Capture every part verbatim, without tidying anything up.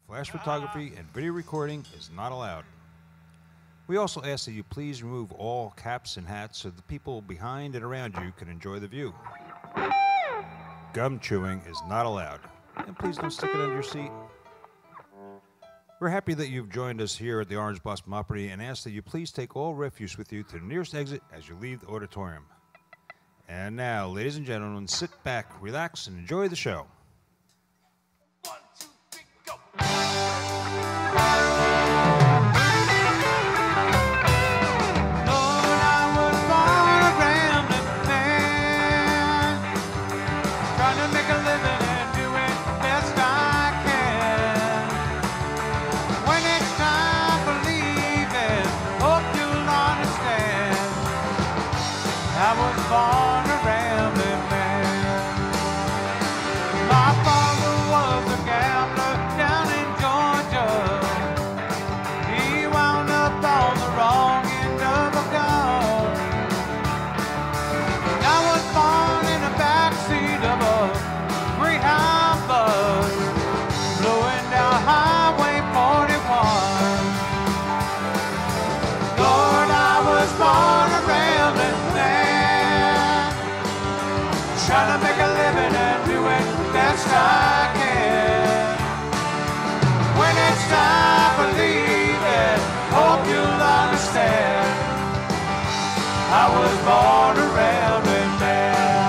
Flash photography and video recording is not allowed. We also ask that you please remove all caps and hats so the people behind and around you can enjoy the view. Gum chewing is not allowed. And please don't stick it under your seat. We're happy that you've joined us here at the Orange Blossom Opry and ask that you please take all refuse with you to the nearest exit as you leave the auditorium. And now, ladies and gentlemen, sit back, relax, and enjoy the show. One, two, three, go. Born a rambling man. My father was a gambler down in Georgia. He wound up on the wrong end of a gun. I was born in the backseat of a Greyhound bus, blowing down Highway forty-one. Lord, I was born a rambling man, trying to make a living and do it best I can. When it's time for leaving, hope you'll understand, I was born a rambling man.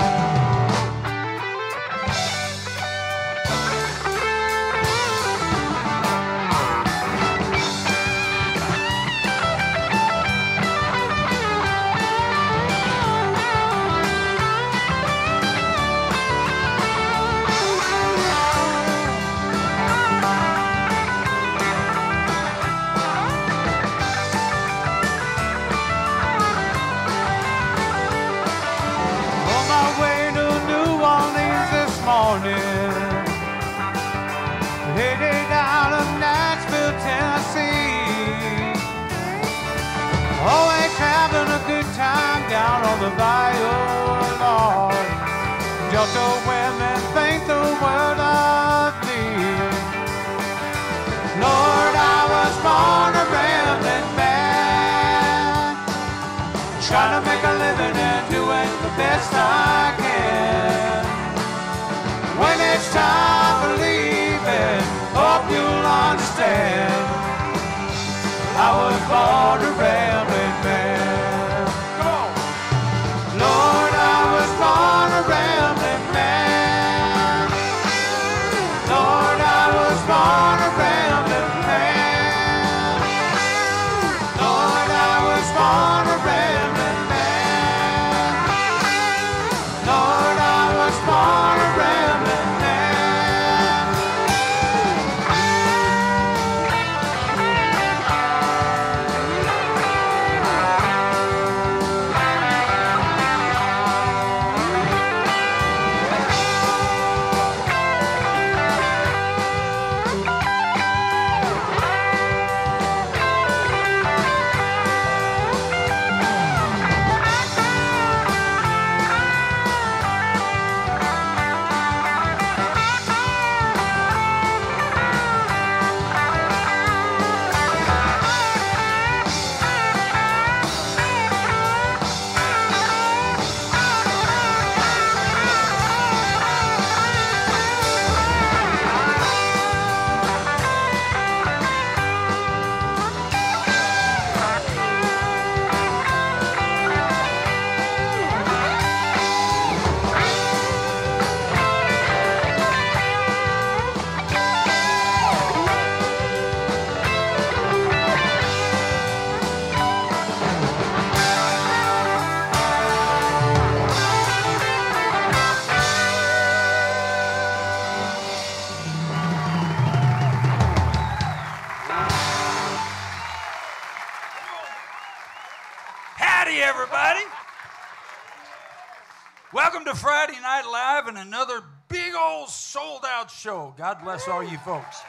Headed out of Nashville, Tennessee. Always having a good time down on the bayou, Lord. Delta women think the world of me. Lord, I was born a rambling man, trying to make a living and doing the best I can. When it's time for leaving, hope you'll understand, I was born a rambling man. Come on. Lord, I was born a rambling man. Lord, I was born a rambling man. Lord, I was born a rambling man. Lord, I was born a rambling man. Welcome to Friday Night Live and another big old sold-out show. God bless all you folks.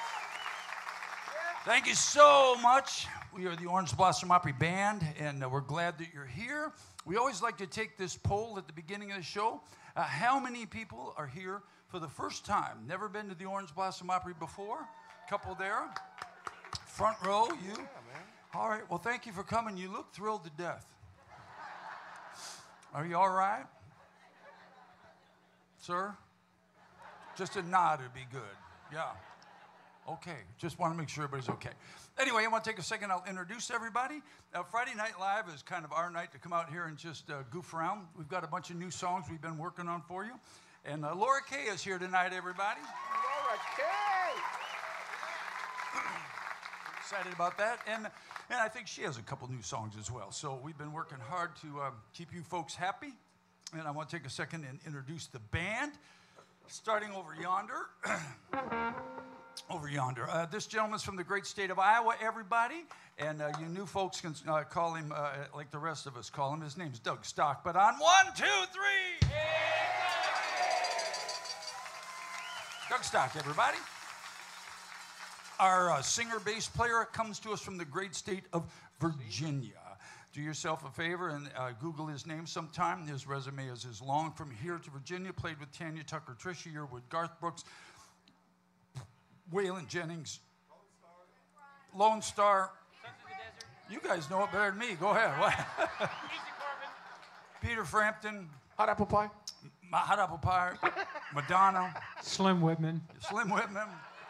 Thank you so much. We are the Orange Blossom Opry Band, and uh, we're glad that you're here. We always like to take this poll at the beginning of the show. Uh, how many people are here for the first time? Never been to the Orange Blossom Opry before? couple there. Front row, you. All right, well, thank you for coming. You look thrilled to death. Are you all right? Sir? Just a nod would be good. Yeah. Okay, just want to make sure everybody's okay. Anyway, I want to take a second. I'll introduce everybody. Uh, Friday Night Live is kind of our night to come out here and just uh, goof around. We've got a bunch of new songs we've been working on for you. And uh, Laura Kay is here tonight, everybody. Laura Kay! Excited about that. And, and I think she has a couple new songs as well. So we've been working hard to um, keep you folks happy. And I want to take a second and introduce the band. Starting over yonder. Over yonder. Uh, this gentleman's from the great state of Iowa, everybody. And uh, you new folks can uh, call him uh, like the rest of us call him. His name's Doug Stock. But on one, two, three. Yeah. Doug Stock, everybody. Our uh, singer bass player comes to us from the great state of Virginia. Do yourself a favor and uh, Google his name sometime. His resume is as long. From here to Virginia, played with Tanya Tucker, Tricia Yearwood, Garth Brooks, Waylon Jennings, Lone Star. You guys know it better than me. Go ahead. What? Peter Frampton. Hot apple pie. Ma- Hot apple pie. Madonna. Slim Whitman. Slim Whitman.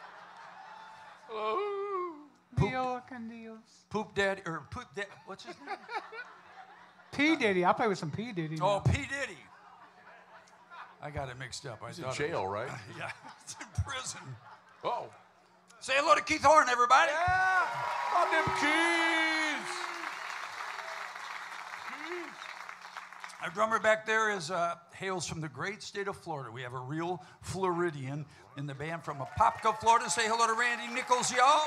Hello. New York and New York. Poop Daddy, or Poop Daddy, what's his name? P. Diddy. I play with some P. Diddy. Oh, now. P. Diddy. I got it mixed up. I He's in thought it jail, was- right? Yeah, he's in prison. Oh. Say hello to Keith Horn, everybody. Yeah. On them keys. Our drummer back there is uh, hails from the great state of Florida. We have a real Floridian in the band from Apopka, Florida. Say hello to Randy Nichols, y'all.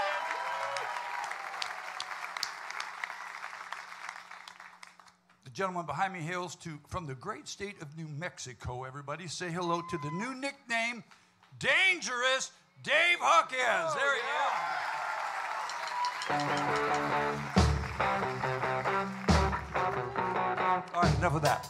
The gentleman behind me hails to from the great state of New Mexico. Everybody say hello to the new nickname, Dangerous Dave Hawkins. There he is. All right, enough of that.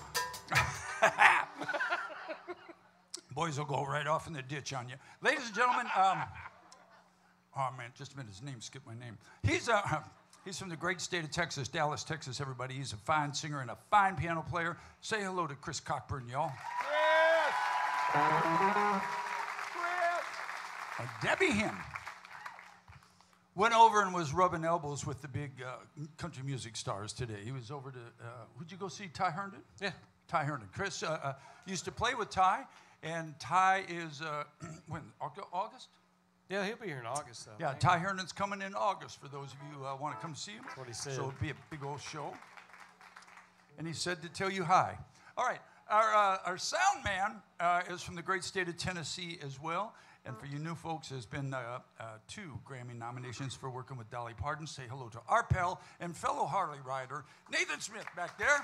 Boys will go right off in the ditch on you. Ladies and gentlemen, um, oh man, just a minute, his name skipped my name. He's uh, he's from the great state of Texas, Dallas, Texas, everybody. He's a fine singer and a fine piano player. Say hello to Chris Cockburn, y'all. Chris. Chris. Uh, Debbie Hinn went over and was rubbing elbows with the big uh, country music stars today. He was over to, uh, would you go see Ty Herndon? Yeah. Ty Herndon. Chris uh, uh, used to play with Ty, and Ty is, uh, when, August? Yeah, he'll be here in August, though. Yeah, Ty Herndon's coming in August for those of you who uh, want to come see him. That's what he said. So it'll be a big old show. And he said to tell you hi. All right, our, uh, our sound man uh, is from the great state of Tennessee as well. And for you new folks, there's been uh, uh, two Grammy nominations for working with Dolly Parton. Say hello to our pal and fellow Harley rider, Nathan Smith, back there.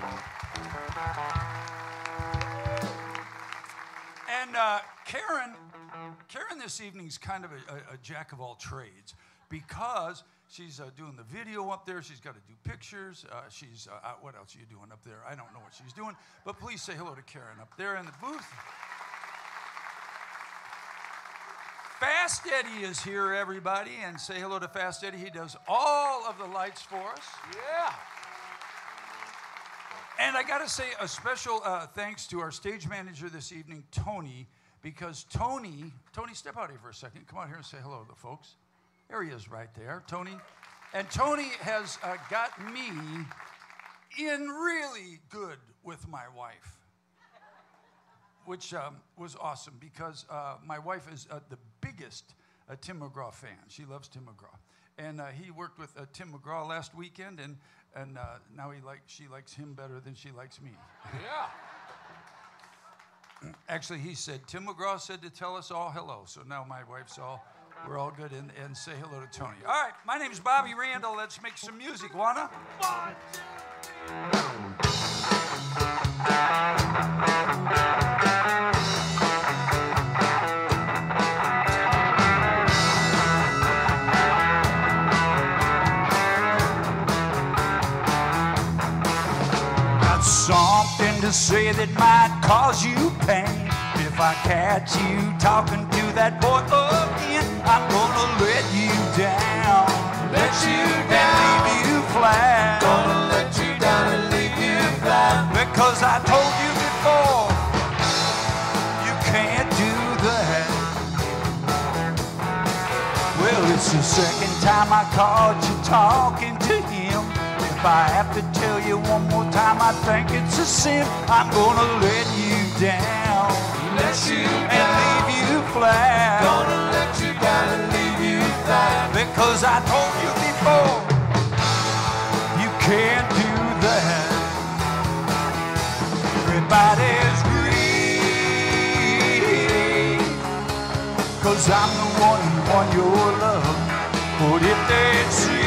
And uh, Karen, Karen this evening's kind of a, a, a jack of all trades because she's uh, doing the video up there. She's got to do pictures. Uh, she's, uh, uh, what else are you doing up there? I don't know what she's doing. But please say hello to Karen up there in the booth. Fast Eddie is here, everybody, and say hello to Fast Eddie. He does all of the lights for us. Yeah. And I got to say a special uh, thanks to our stage manager this evening, Tony, because Tony, Tony, step out here for a second. Come out here and say hello to the folks. There he is right there, Tony. And Tony has uh, got me in really good with my wife, which um, was awesome because uh, my wife is uh, the biggest uh, Tim McGraw fan. She loves Tim McGraw. And uh, he worked with uh, Tim McGraw last weekend, and, and uh, now he like, she likes him better than she likes me. Yeah. Actually, he said, Tim McGraw said to tell us all hello. So now my wife's all, we're all good, and, and say hello to Tony. All right, my name's Bobby Randall. Let's make some music. Wanna? One, two, something to say that might cause you pain. if I catch you talking to that boy again, I'm gonna let you down, Let you and down. leave you flat. Gonna let you down and leave you flat. Because I told you before, you can't do that. Well, it's the second time I caught you talking to him. If I have to tell you one more time, I think it's a sin. I'm gonna let you down, Let you and down. leave you flat. Gonna let you down and leave you flat. Because I told you before, you can't do that. Everybody's green, cause I'm the one who won your love. But if they'd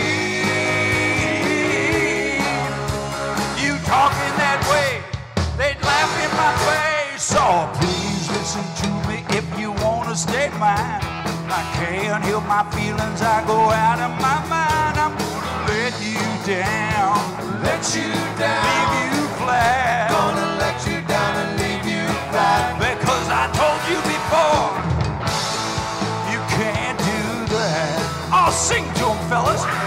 seen you talking that way, they'd laugh in my face. Oh, please listen to me if you wanna stay mine. I can't help my feelings, I go out of my mind. I'm gonna let you down, Let you down. leave you flat. Gonna let you down and leave you flat. Because I told you before, you can't do that. I'll sing to them, fellas. Let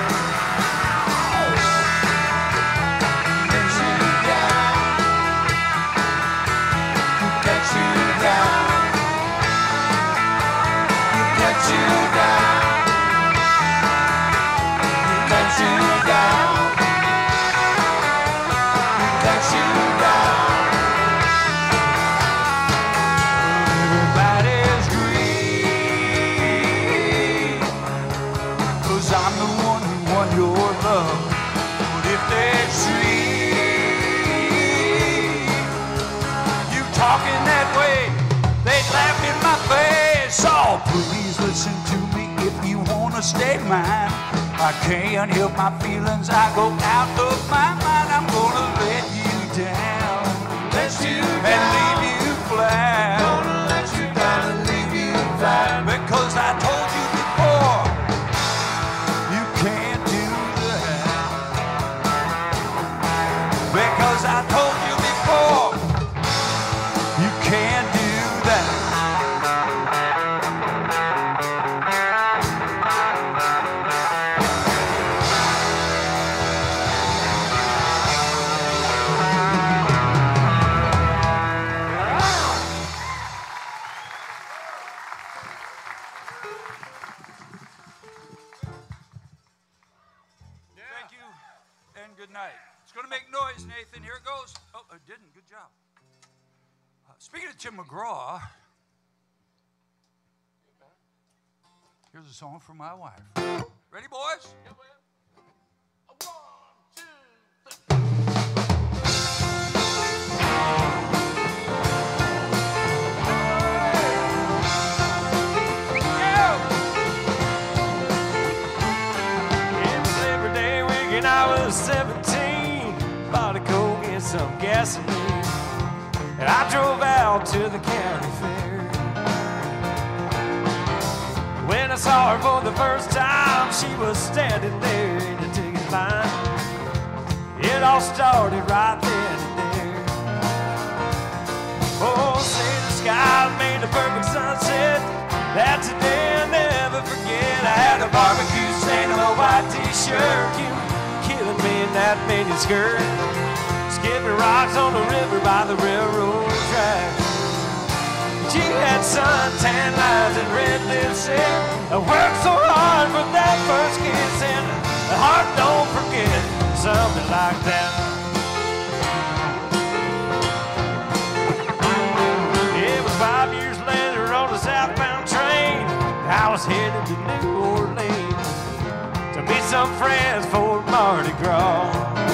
you down. Let you down. Let you down. Let you down. Let you down. Everybody's green, cause I'm the one who won your love. But if they'd seen you talking that way, they'd laugh in my face. Oh, please listen to me if you wanna stay mine. I can't help my feelings, I go out of my mind. I'm gonna let you down, Let you and down. leave you flat. Gonna let you down and leave you flat. Because I told you before, you can't do that. Because I told you before, you can't do that. Thank you and good night. It's going to make noise, Nathan. Here it goes. Oh, it didn't. Good job. Uh, speaking of Tim McGraw, here's a song for my wife. Ready, boys? It was Labor Day weekend, I was seventeen. Bought a Coke and some gasoline. And I drove out to the county fair. When I saw her for the first time, she was standing there in the ticket line. It all started right then and there. Oh, say the sky made a perfect sunset. That's a day I'll never forget. I had a barbecue stain on a white t-shirt. You killing me in that mini skirt. Skipping rocks on the river by the railroad tracks. She had suntan lines and red lipstick. I worked so hard for that first kiss, and the heart don't forget something like that. It was five years later on the southbound train. I was headed to New Orleans to meet some friends for Mardi Gras.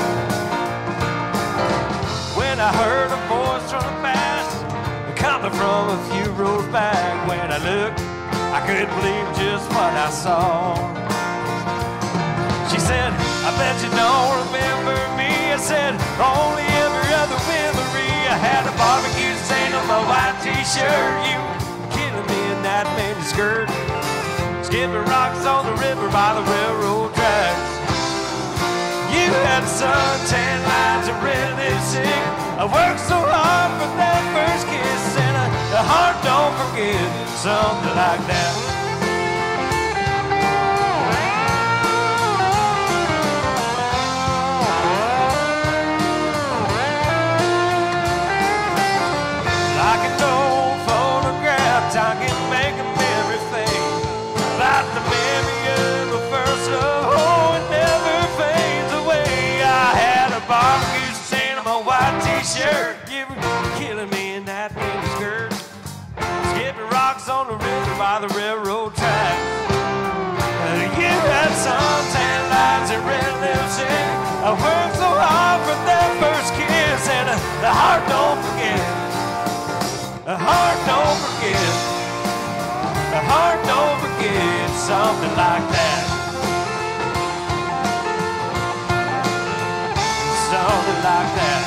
When I heard a voice from the past coming from a few rows back, when I looked, I couldn't believe just what I saw. She said, I bet you don't remember me. I said, only every other memory. I had a barbecue stain on my white t-shirt. You killing me in that mini skirt. Skipping rocks on the river by the railroad tracks. You had suntan lines and red lipstick. I worked so hard for that first kiss, and a, a heart forget, something like that. Like an old photograph, I can make a memory fade. Like the memory of a first love, oh, it never fades away. I had a barbecue stain on my white t-shirt. You were killing me in that mini skirt. Skipping rocks on the river by the railroad track. You had suntan lines and red lipstick. I worked so hard for that first kiss, and uh, the heart don't forget. The heart don't forget. The heart don't forget, something like that. Something like that.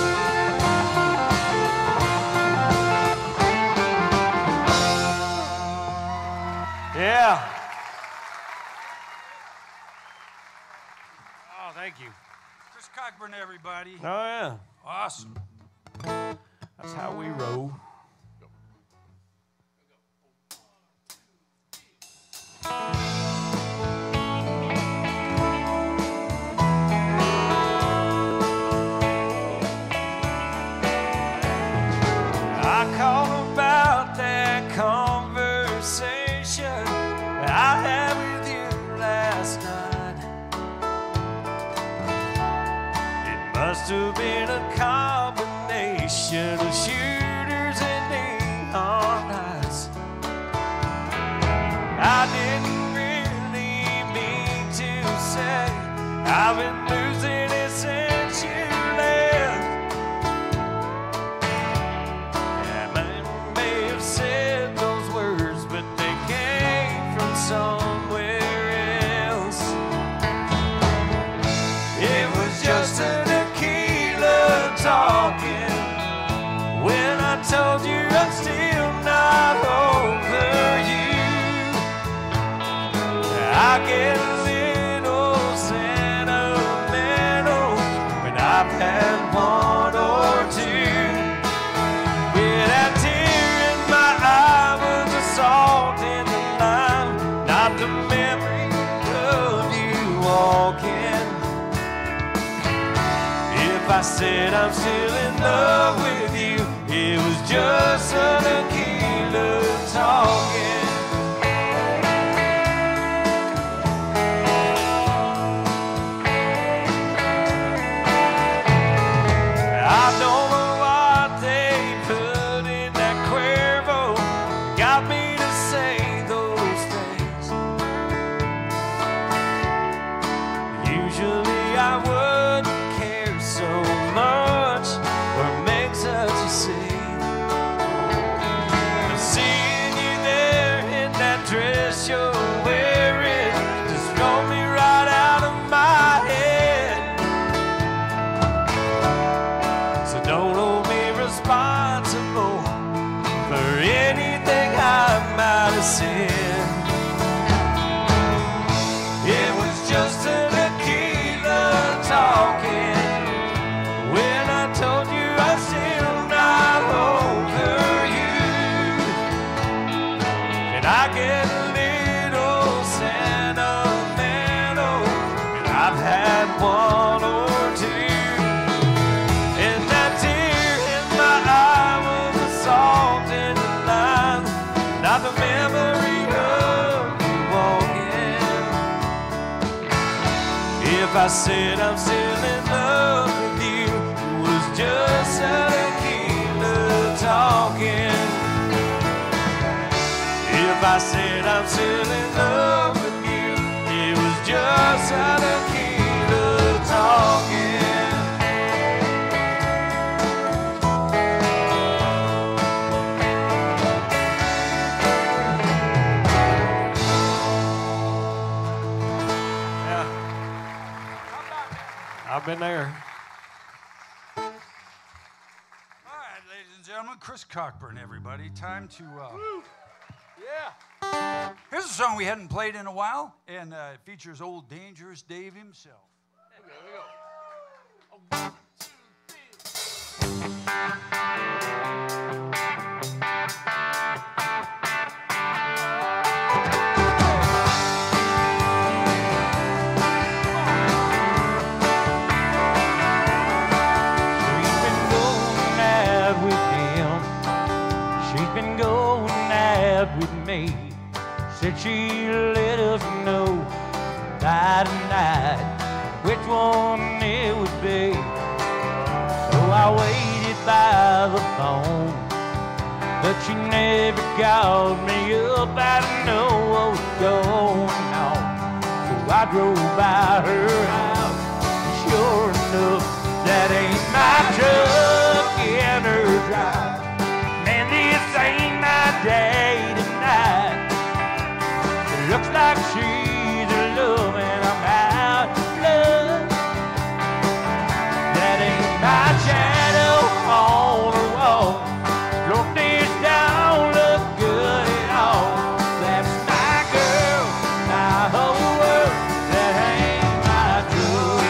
Yeah. Oh, thank you. Chris Cockburn, everybody. Oh, yeah. Awesome. That's how we roll. I called about that conversation I had with you last night. It must have been a combination of shooters and neon lights. I didn't really mean to say I've been losing it since you left. Yeah, man may have said those words, but they came from somewhere else. It was just a tequila talking when I told you I'm still not over you. I get a little sentimental when I've had one or two. Yeah, that tear in my eye was a salt in the lime, not the memory of you walking. If I said I'm still in love with you, it was just a tequila talking. I don't know what they put in that Cuervo, got me to say those things. Usually I wouldn't care so much or make such a scene, but seeing you there in that dress you're wearing just drove me right out of my head. So don't hold me responsible for anything I might have said. It was just a tequila talking when I told you I'm still not over you. And I get a little sentimental and I've had one or two. And that tear in my eye was a salt in the lime, not the memory of you walking. If I said I'm still in love with you, it was just a tequila talking. If I said I'm still in love with you, it was just a tequila talking. I've been there. All right, ladies and gentlemen, Chris Cockburn, everybody. Time to. Uh, yeah. Here's a song we hadn't played in a while, and uh, it features old Dangerous Dave himself. Okay, here we go. One, two, three. with me. Said she'd let us know night and night which one it would be. So I waited by the phone, but she never called me up. I didn't know what was going on, so I drove by her house. Sure enough, that ain't my truck in her drive. Man, this ain't my day tonight. It looks like she's in love and I'm out of love. That ain't my shadow on the wall. Look this down, look good at all. That's my girl, my whole world. That ain't my truck.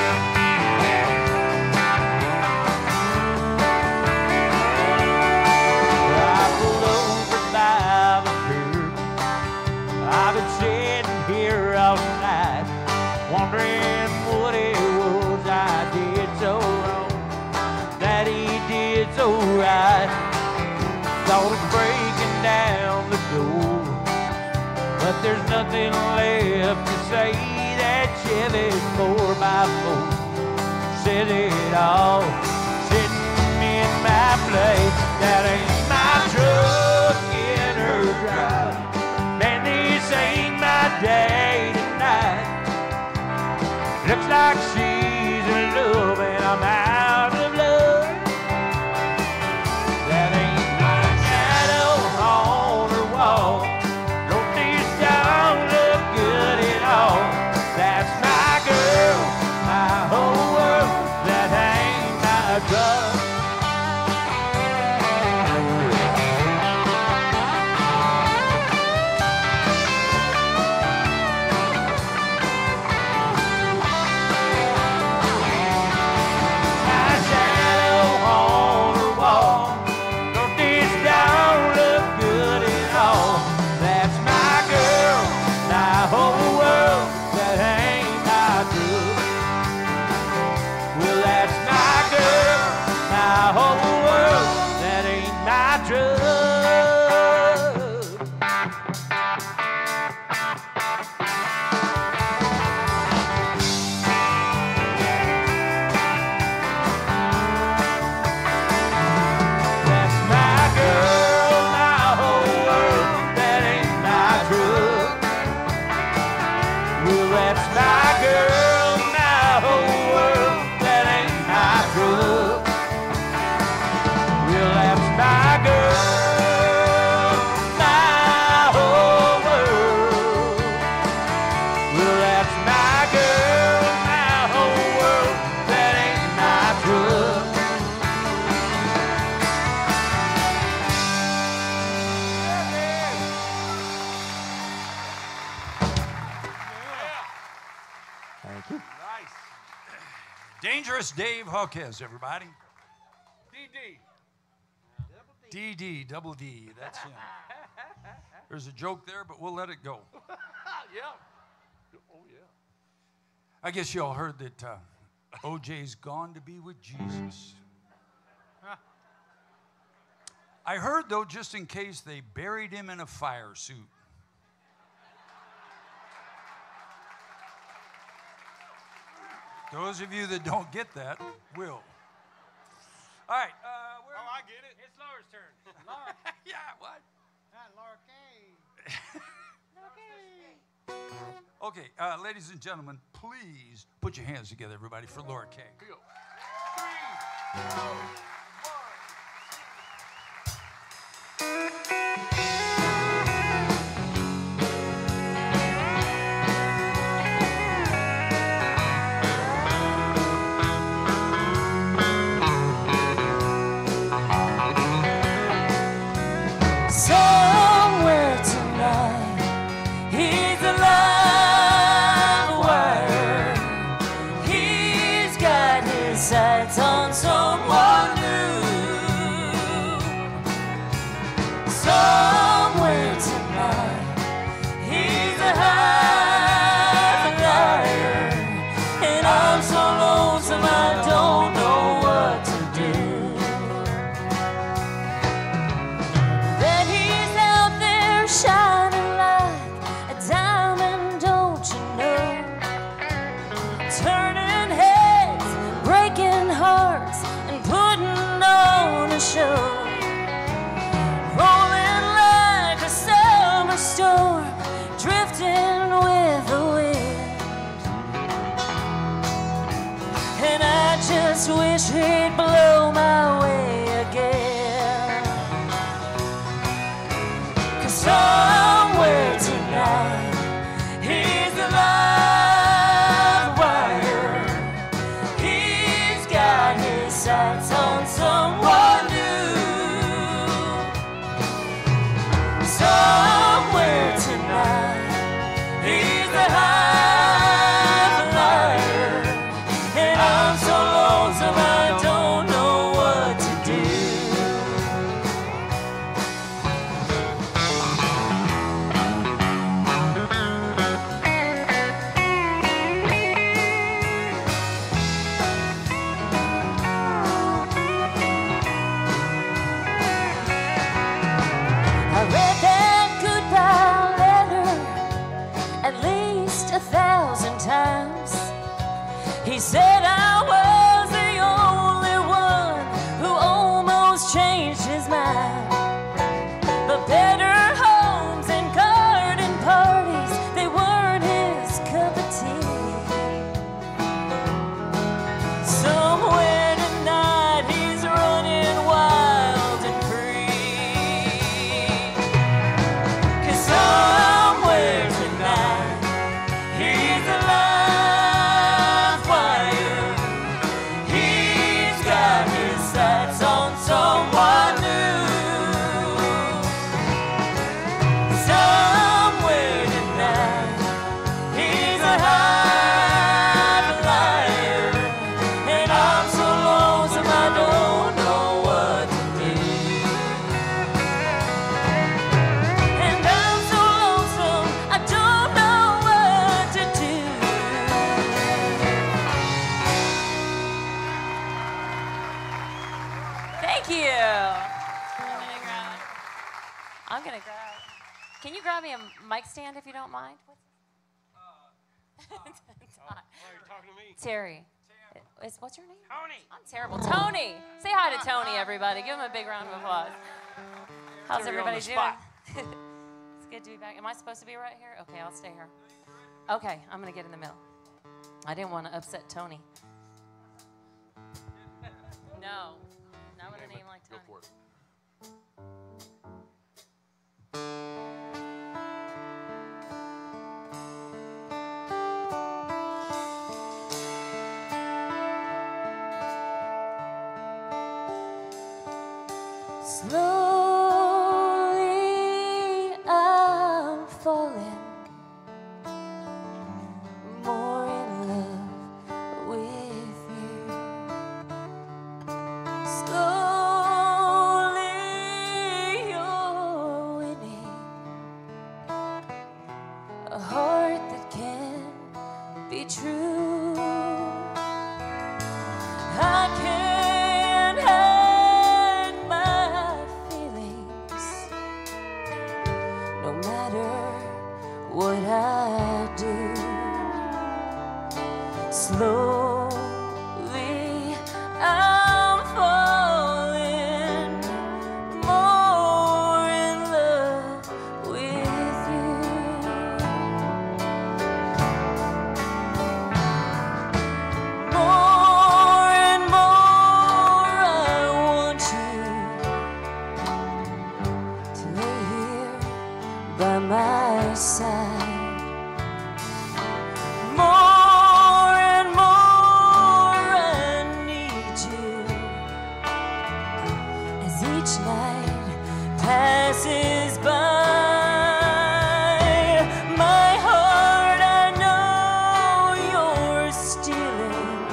I pulled over by the curb. I've been sitting here all night, wondering what it was I did so wrong, that he did so right. Thought of breaking down the door, but there's nothing left to say. That Chevy four by four said it all, sitting in my place. That ain't my truck in her drive. Man, this ain't my day tonight. Looks like she's in love and I'm out of love. That ain't my shadow on her wall. Wrote this down, look good at all. That's my girl, my whole world. That ain't my drug. Dangerous Dave Hawkes, everybody. D D. D D, double D, that's him. There's a joke there, but we'll let it go. Yeah. Oh, yeah. I guess you all heard that uh, O J's gone to be with Jesus. I heard, though, just in case, they buried him in a fire suit. Those of you that don't get that will. All right. Uh, Oh, I get it. It's Laura's turn. Laura. yeah, what? Not Laura K. Okay, uh, ladies and gentlemen, please put your hands together, everybody, for Laura Kay. Go. Three, two, one. Somewhere tonight, he's a live wire. He's got his sights on someone new. Somewhere tonight, he's a high flyer, and I'm so lonesome I don't know what to do. That he's out there shining said I was the only one who almost changed his mind. But better homes and garden parties, they weren't his cup of tea. Somewhere tonight he's running wild and free. 'Cause somewhere tonight he's a live wire. He's got his sights on someone new. Somewhere tonight he's a high flyer. And I'm so lonesome I don't know what to do. And I'm so lonesome I don't know what to do. Thank you. I'm gonna grab. I'm gonna grab. Can you grab me a mic stand if you don't mind? What's you're talking to me. Terry. Is, what's your name? Tony. I'm terrible. Tony. Say hi to Tony, everybody. Give him a big round of applause. How's Terry on everybody the doing? spot. It's good to be back. Am I supposed to be right here? Okay, I'll stay here. Okay, I'm going to get in the middle. I didn't want to upset Tony. No, not with a name like Go Tony. for it. Slowly I'm falling more in love with you. Slowly you're winning a heart that can be true. I can't hide my feelings, no matter what I do. Slowly I'm falling more in love with you. More and more I want you to lay here by my side. More and more I need you as each night passes by. My heart, I know you're stealing.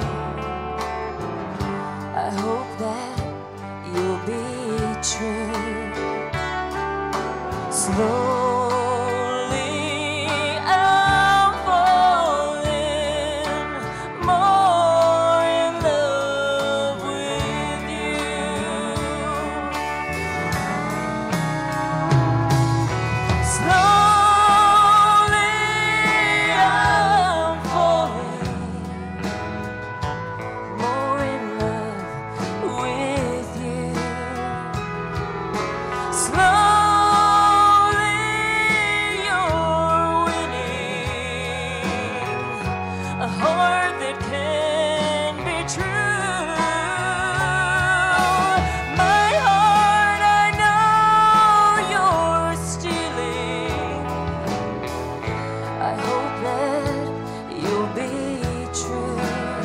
I hope that you'll be true. Slowly I'm falling more in love with you. Slowly I'm falling more in love with you. Slowly you're winning a heart that can be true. My heart, I know you're stealing. I hope that you'll be true.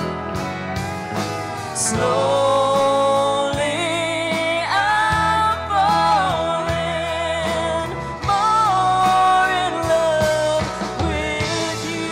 Slowly I'm falling more in love with you.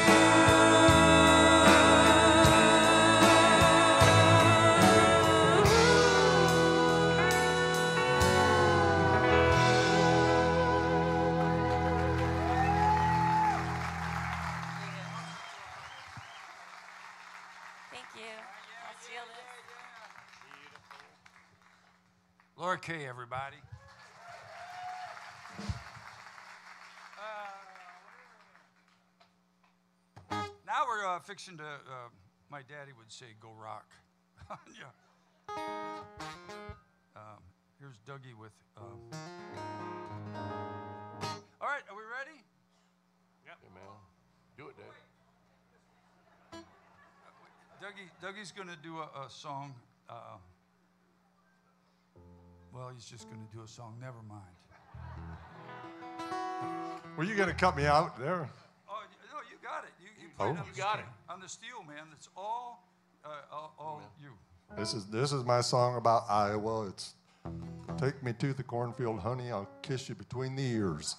Thank you. I'll steal this. Laura Kay, everybody. Uh, now we're uh, fixing to uh, My daddy would say, go rock. Yeah. Um, here's Dougie with. Um, all right, are we ready? Hey, man. Do it, Dave. Dougie, Dougie's going to do a, a song. Uh, well, he's just going to do a song. Never mind. Were you going to cut me out there? Oh, no, you got it. You, you played Oh. on You the got steel, on the steel, man. It's all, uh, all, all you. This is this is my song about Iowa. It's take me to the cornfield, honey. I'll kiss you between the ears.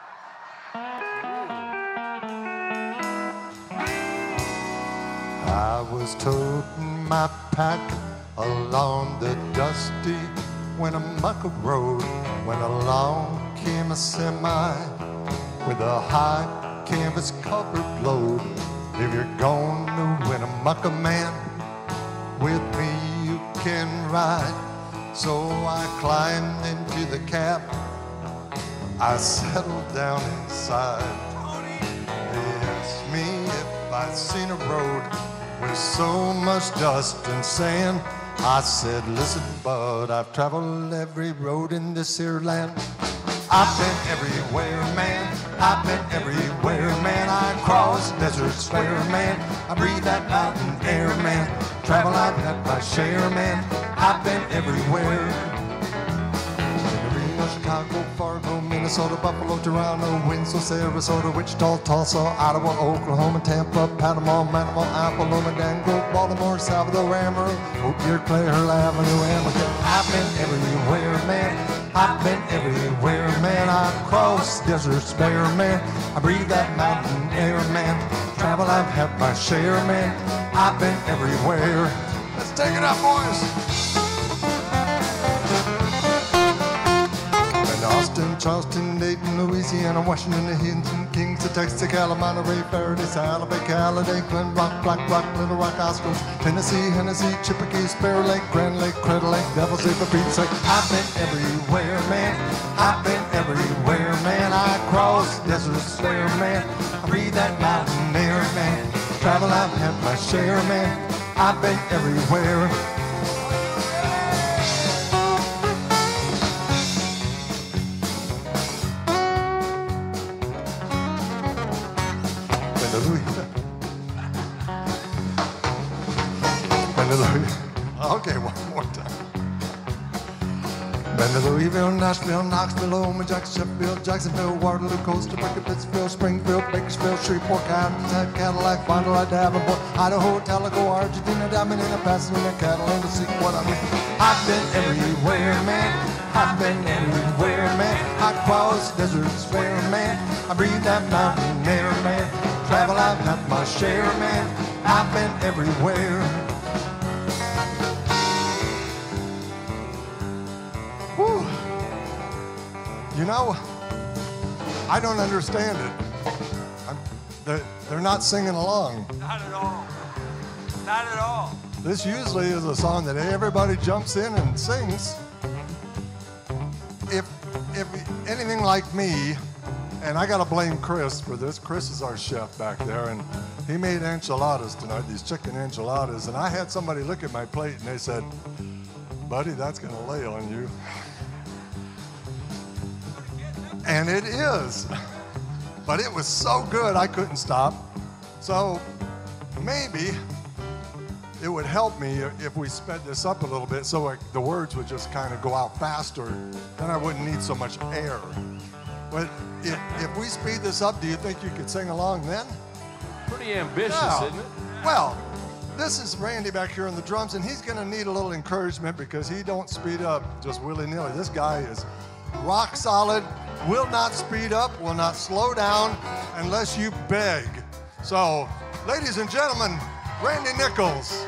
I was toting my pack along the dusty Winnemucca Road when along came a semi with a high canvas covered load. If you're going to Winnemucca, man, with me you can ride. So I climbed into the cab, I settled down inside. They asked me if I'd seen a road with so much dust and sand. I said, listen, bud, I've traveled every road in this here land. I've been everywhere, man. I've been everywhere, man. I crossed deserts fair, man. I breathe that mountain air, man. Travel, I've had my share, man. I've been everywhere. Reno, Chicago, Fargo, Minnesota, Buffalo, Toronto, Winslow, Sarasota, Wichita, Tulsa, Ottawa, Oklahoma, Tampa, Panama, Manama, Apollonia, Dangle, Baltimore, Salvador, Amarillo, Oak, Clear Avenue, Amarillo. I've been everywhere, man. I've been everywhere, man. I crossed deserts bare, man. I breathe that mountain air, man. Travel, I've had my share, man. I've been everywhere. Let's take it up, boys. And Austin, Charleston, Dayton, Louisiana, Washington, Hinton, Kingston, Texas, Calamina, Ray, Faraday, Salve, Caladay, Glen Rock, Black Rock, Little Rock, Oscars, Tennessee, Hennessy, Chippewa, Sparrow Lake, Grand Lake, Crater Lake, Devil's Lake, for Pete's sake. I've been everywhere, man. I've been everywhere, man. I cross deserts fair, man. I breathe that mountain air, man. Travel, I've had my share, man. I've been everywhere. Okay, one more time. Been to Louisville, Nashville, Knoxville, Omaha, Jackson, Sheffield, Jacksonville, Waterloo, Coastal, Pittsfield, Springfield, Bakersfield, Shreveport, Cotton, Cadillac, Fond du Lac, Davenport, Idaho, Telego, Argentina, Dominica, Pasadena, Catalina, see what I mean. I've been everywhere, man. I've been everywhere, man. I cross deserts fair, man. I breathe that mountain air, man. Travel, I've had my share, man. I've been everywhere. Whew. You know, I don't understand it. I'm, they're, they're not singing along. Not at all. Not at all. This usually is a song that everybody jumps in and sings. If, if anything like me, and I gotta blame Chris for this. Chris is our chef back there, and he made enchiladas tonight, these chicken enchiladas, and I had somebody look at my plate and they said, buddy, that's gonna lay on you. And it is. But it was so good I couldn't stop. So maybe it would help me if we sped this up a little bit so it, the words would just kind of go out faster. Then I wouldn't need so much air. But if, if we speed this up, do you think you could sing along then? Pretty ambitious, Yeah. isn't it? Well, this is Randy back here on the drums, and he's going to need a little encouragement because he don't speed up just willy-nilly. This guy is rock solid, will not speed up, will not slow down unless you beg. So, ladies and gentlemen, Randy Nichols.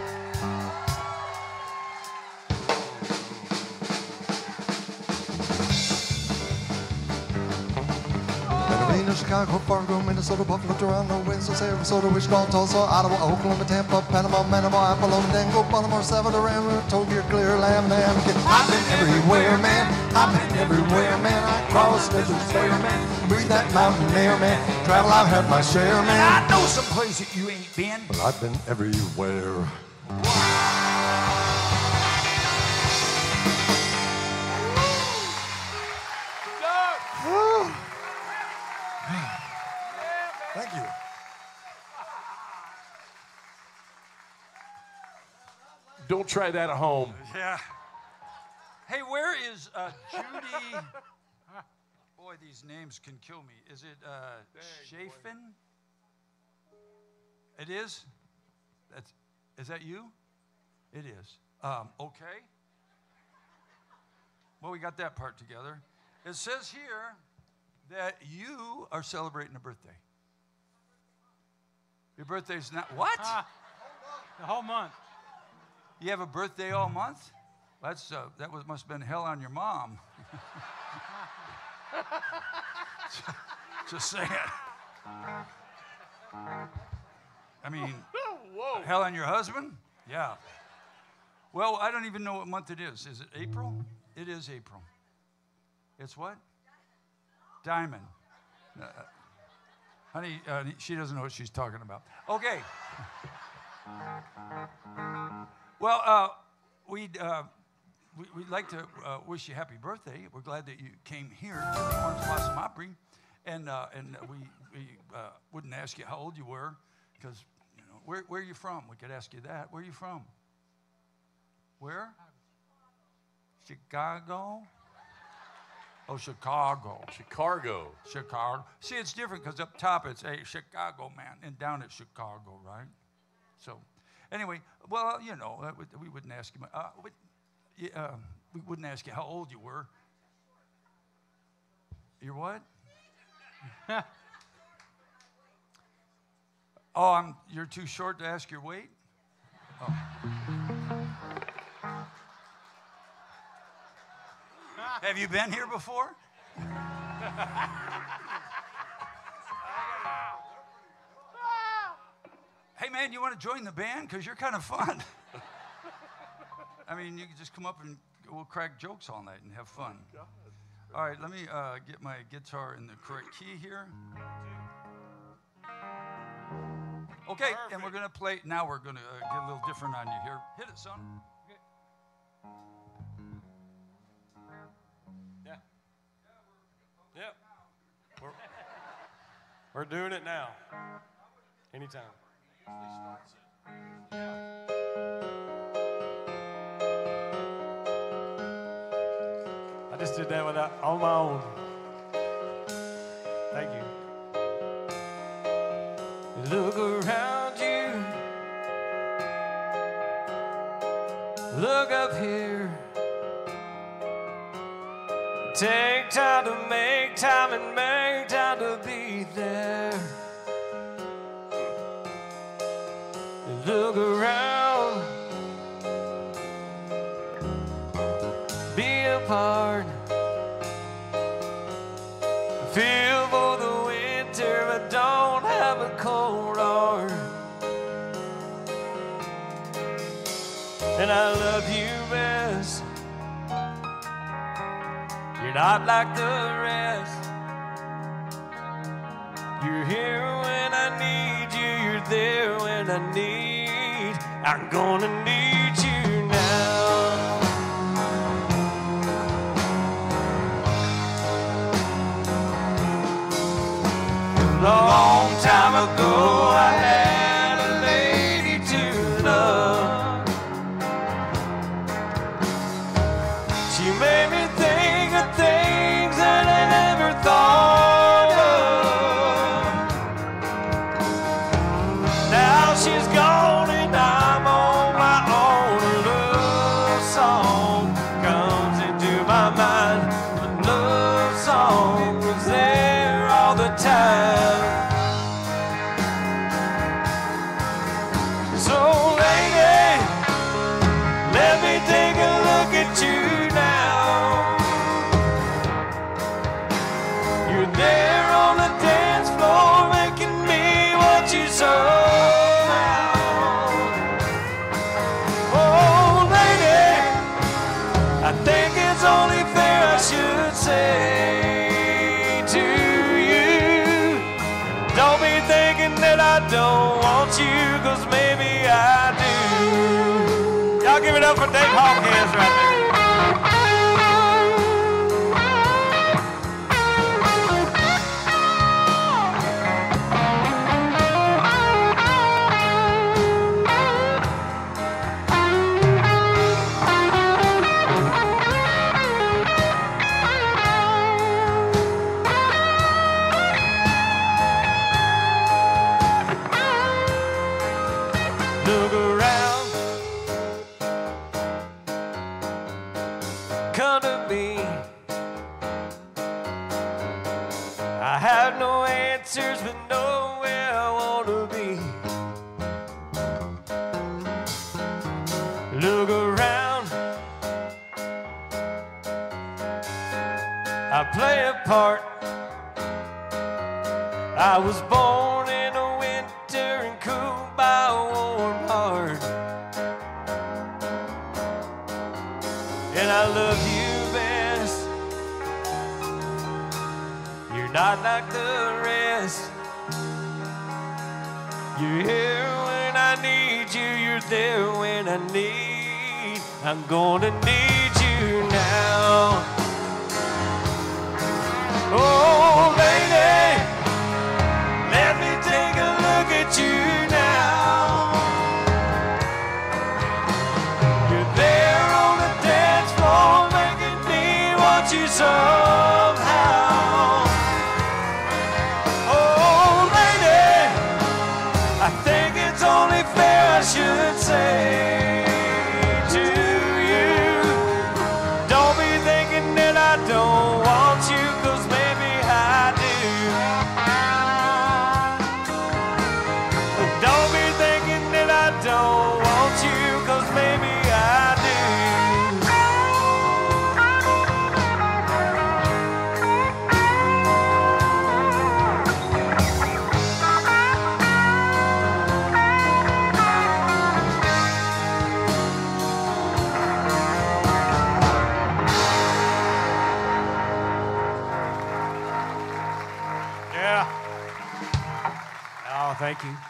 Pennsylvania, Chicago, Fargo, Minnesota, Buffalo, Toronto, Winslow, Sarasota, Wichita, Tulsa, Ottawa, Oklahoma, Tampa, Panama, Manama, Apollonia, Dangle, Baltimore, Salvador, Amarillo, Tokyo, Clear, Lamb, I've been everywhere, man. I've been everywhere, man. I cross Earl Smithers, Bear Man, breathe that mountain air, man. Travel, I've had my share, man. I know some place that you ain't been. Well, I've been everywhere. Thank you. Don't try that at home. Yeah. Hey, where is uh, Judy? Boy, these names can kill me. Is it uh, Chafin? It is? That's, is that you? It is. Um, okay. Well, we got that part together. It says here that you are celebrating a birthday. Your birthday's not, what? Ah, the whole month. You have a birthday all month? That's uh, that was must have been hell on your mom. Just saying. I mean, Whoa. hell on your husband? Yeah. Well, I don't even know what month it is. Is it April? It is April. It's what? Diamond. Uh, honey, uh, she doesn't know what she's talking about. Okay. Well, uh, we'd, uh, we, we'd like to uh, wish you happy birthday. We're glad that you came here to the Orange Blossom Opry, and uh, and we, we uh, wouldn't ask you how old you were, because you know where where are you from? We could ask you that. Where are you from? Where? Chicago. Oh, Chicago. Chicago. Chicago. See, it's different because up top it's a Chicago man, and down it's Chicago, right? So, anyway, well, you know, uh, we wouldn't ask you. Uh, we, uh, we wouldn't ask you how old you were. You're what? Oh, I'm. You're too short to ask your weight. Oh. Have you been here before? Hey, man, you want to join the band? Because you're kind of fun. I mean, you can just come up and we'll crack jokes all night and have fun. All right, let me uh, get my guitar in the correct key here. Okay, and we're going to play. Now we're going to uh, get a little different on you here. Hit it, son. Yeah. Yep. We're, we're doing it now. Anytime. I just did that without on my own. Thank you. Look around you. Look up here. Take time to make time and make time to be there. Look around. Be a part. Feel for the winter, but don't have a cold heart. And I love you best. You're not like the rest. You're here when I need you. You're there when I need. I'm gonna need you now. A long time ago I had a lady to love. She made me think of things that I never thought of. Now she's gone and I'm on my own. A love song comes into my mind. A love song was there all the time. it up for Dave Hawkins right there. Look around, come to me. I have no answers, but know where I want to be. Look around, I play a part. I was born in a winter and cooled by a warm heart. And I love you best. You're not like the rest. You're here when I need you. You're there when I need. I'm gonna need you now. Oh, lady, let me take a look at you now. You're there on the dance floor, making me want you somehow. Oh, lady, I think it's only fair I should say to you, don't be thinking that I don't want you, 'cause maybe I do. Don't be thinking that I don't want you, 'cause maybe I do. Yeah. Oh, thank you.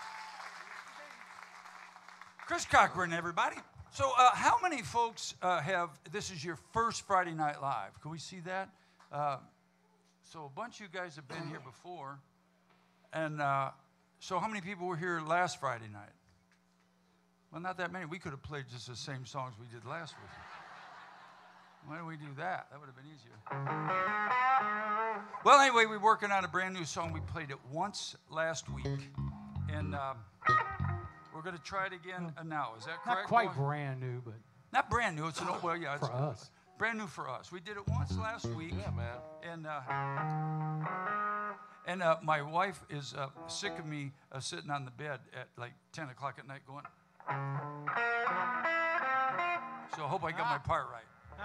Chris Cochran, everybody. So, uh, how many folks uh, have, this is your first Friday Night Live? Can we see that? Uh, so, a bunch of you guys have been here before. And uh, so, how many people were here last Friday night? Well, not that many. We could have played just the same songs we did last week. Why don't we do that? That would have been easier. Well, anyway, we're working on a brand new song. We played it once last week. And uh, we're going to try it again now. Is that correct? Not quite boy? brand new, but Not brand new. It's an old, well, yeah. It's for us. brand new for us. We did it once last week. Yeah, man. And uh, and uh, my wife is uh, sick of me uh, sitting on the bed at like ten o'clock at night going. So I hope I got my part right.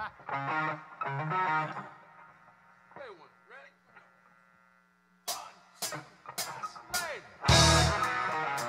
Hey, one, ready? One, two, three.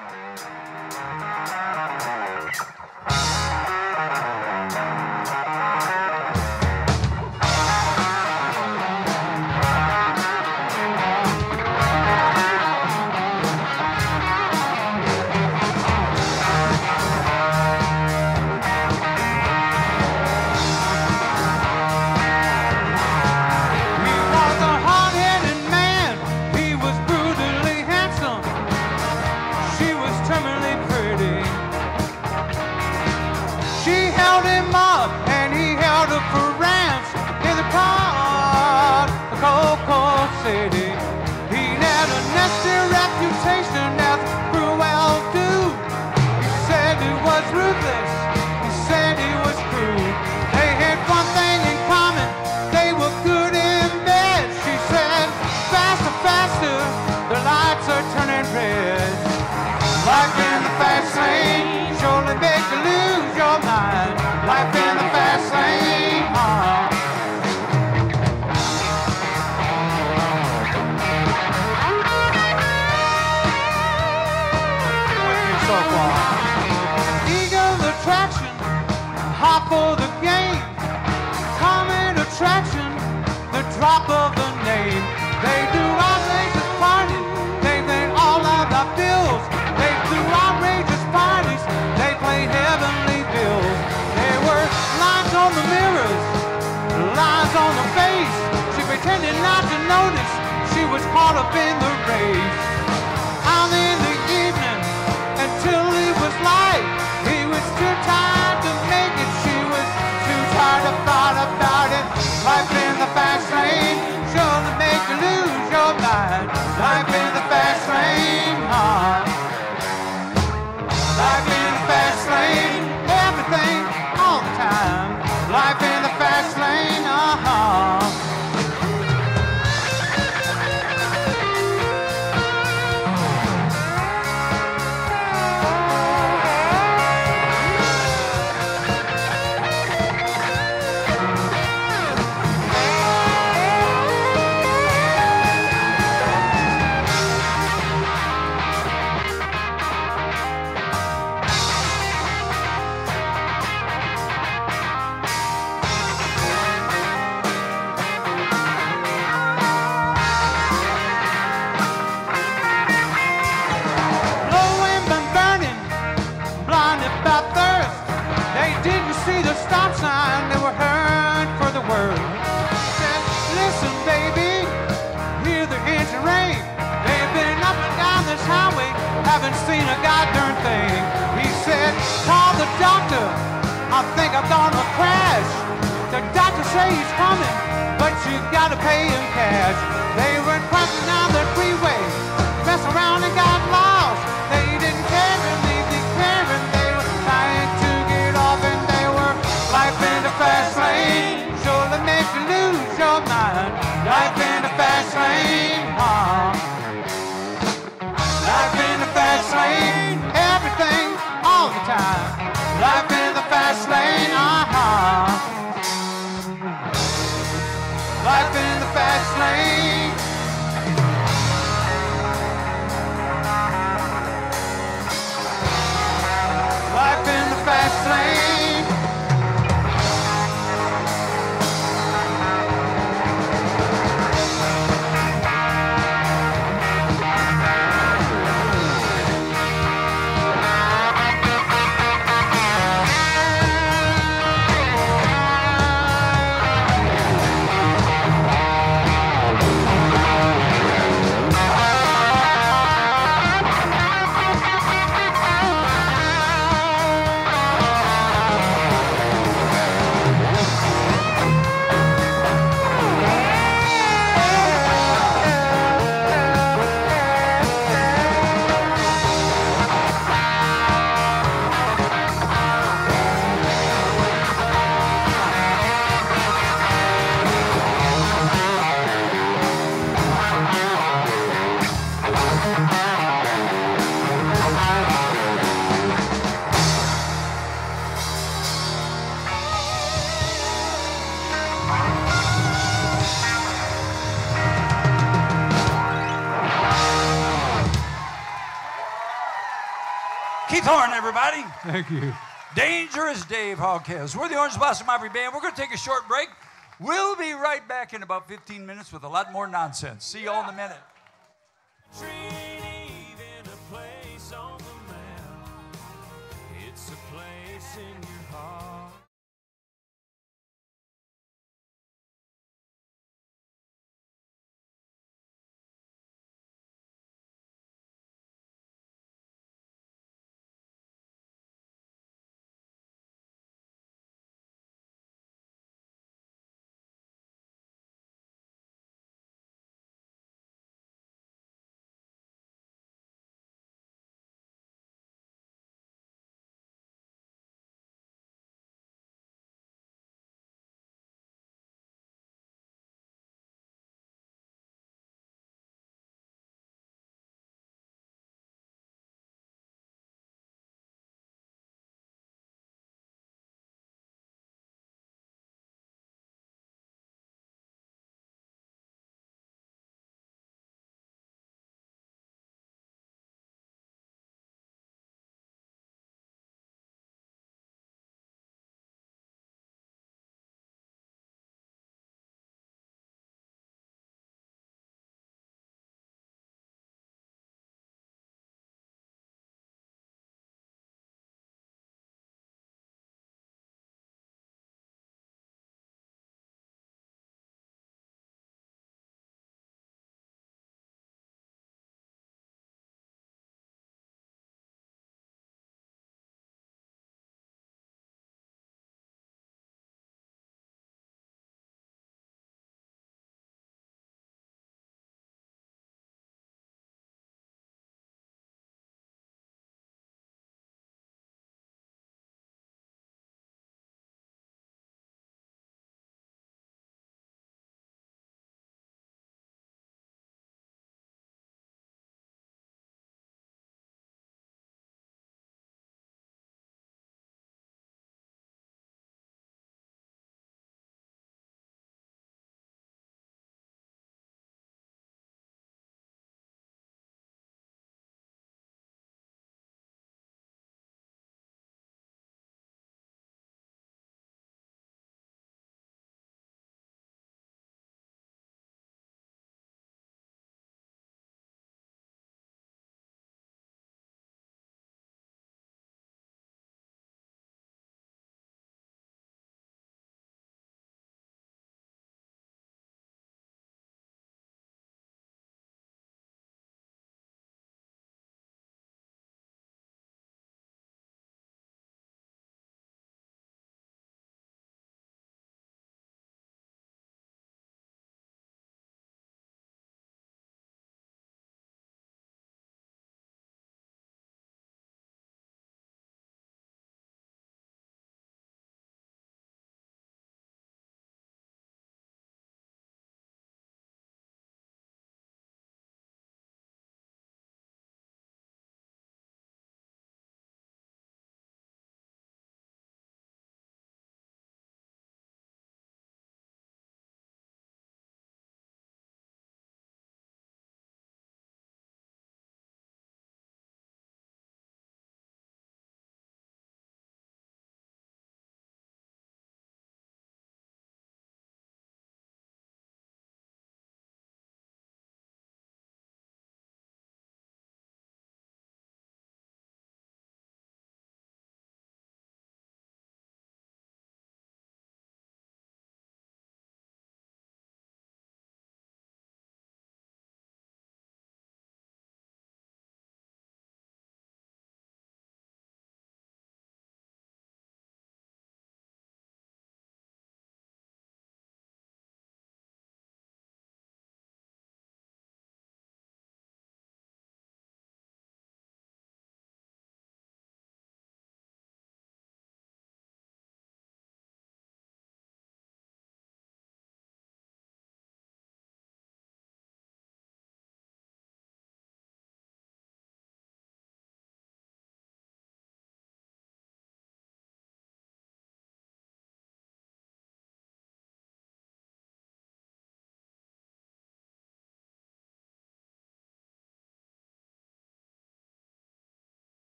City. He had a nasty reputation as a cruel dude. He said he was ruthless. He said he was cruel. They had one thing in common. They were good in bed. She said, faster, faster, the lights are turning red. Life in the fast lane surely makes you lose your mind. Life in the fast lane, uh-huh. Attraction, hot for the game. Common attraction, the drop of the name. They do outrageous parties, they think all of the bills. They do outrageous parties, they play heavenly bills. on the mirrors, lines on the face. She pretended not to notice she was caught up in the race. Out in the evening until it was light, he was too tired to make it. She was too tired to thought about it. Life in the fast lane sure to make you lose your mind. Life in the fast lane, huh? Life in the fast lane, everything all the time. Life in the fast lane, uh-huh. Stop sign, they were heard for the word. Said, listen, baby, hear the engine rain. They've been up and down this highway, haven't seen a goddamn thing. He said, call the doctor, I think I'm gonna crash. The doctor say he's coming, but you gotta pay him cash. They were crossing down the freeway, mess around and got lost. They didn't care and they didn't care and they were trying to get off and they were life in the fast lane, surely make you lose your mind. Life in the fast lane, huh? Life in the fast lane, everything all the time. Life in the fast lane, uh-huh. Life in the fast lane. Life in the fast lane. Keith Horn, everybody. Thank you. Dangerous Dave Hawkes. We're the Orange Blossom Opry Band. We're going to take a short break. We'll be right back in about fifteen minutes with a lot more nonsense. See you all in a minute. It's a place in your heart.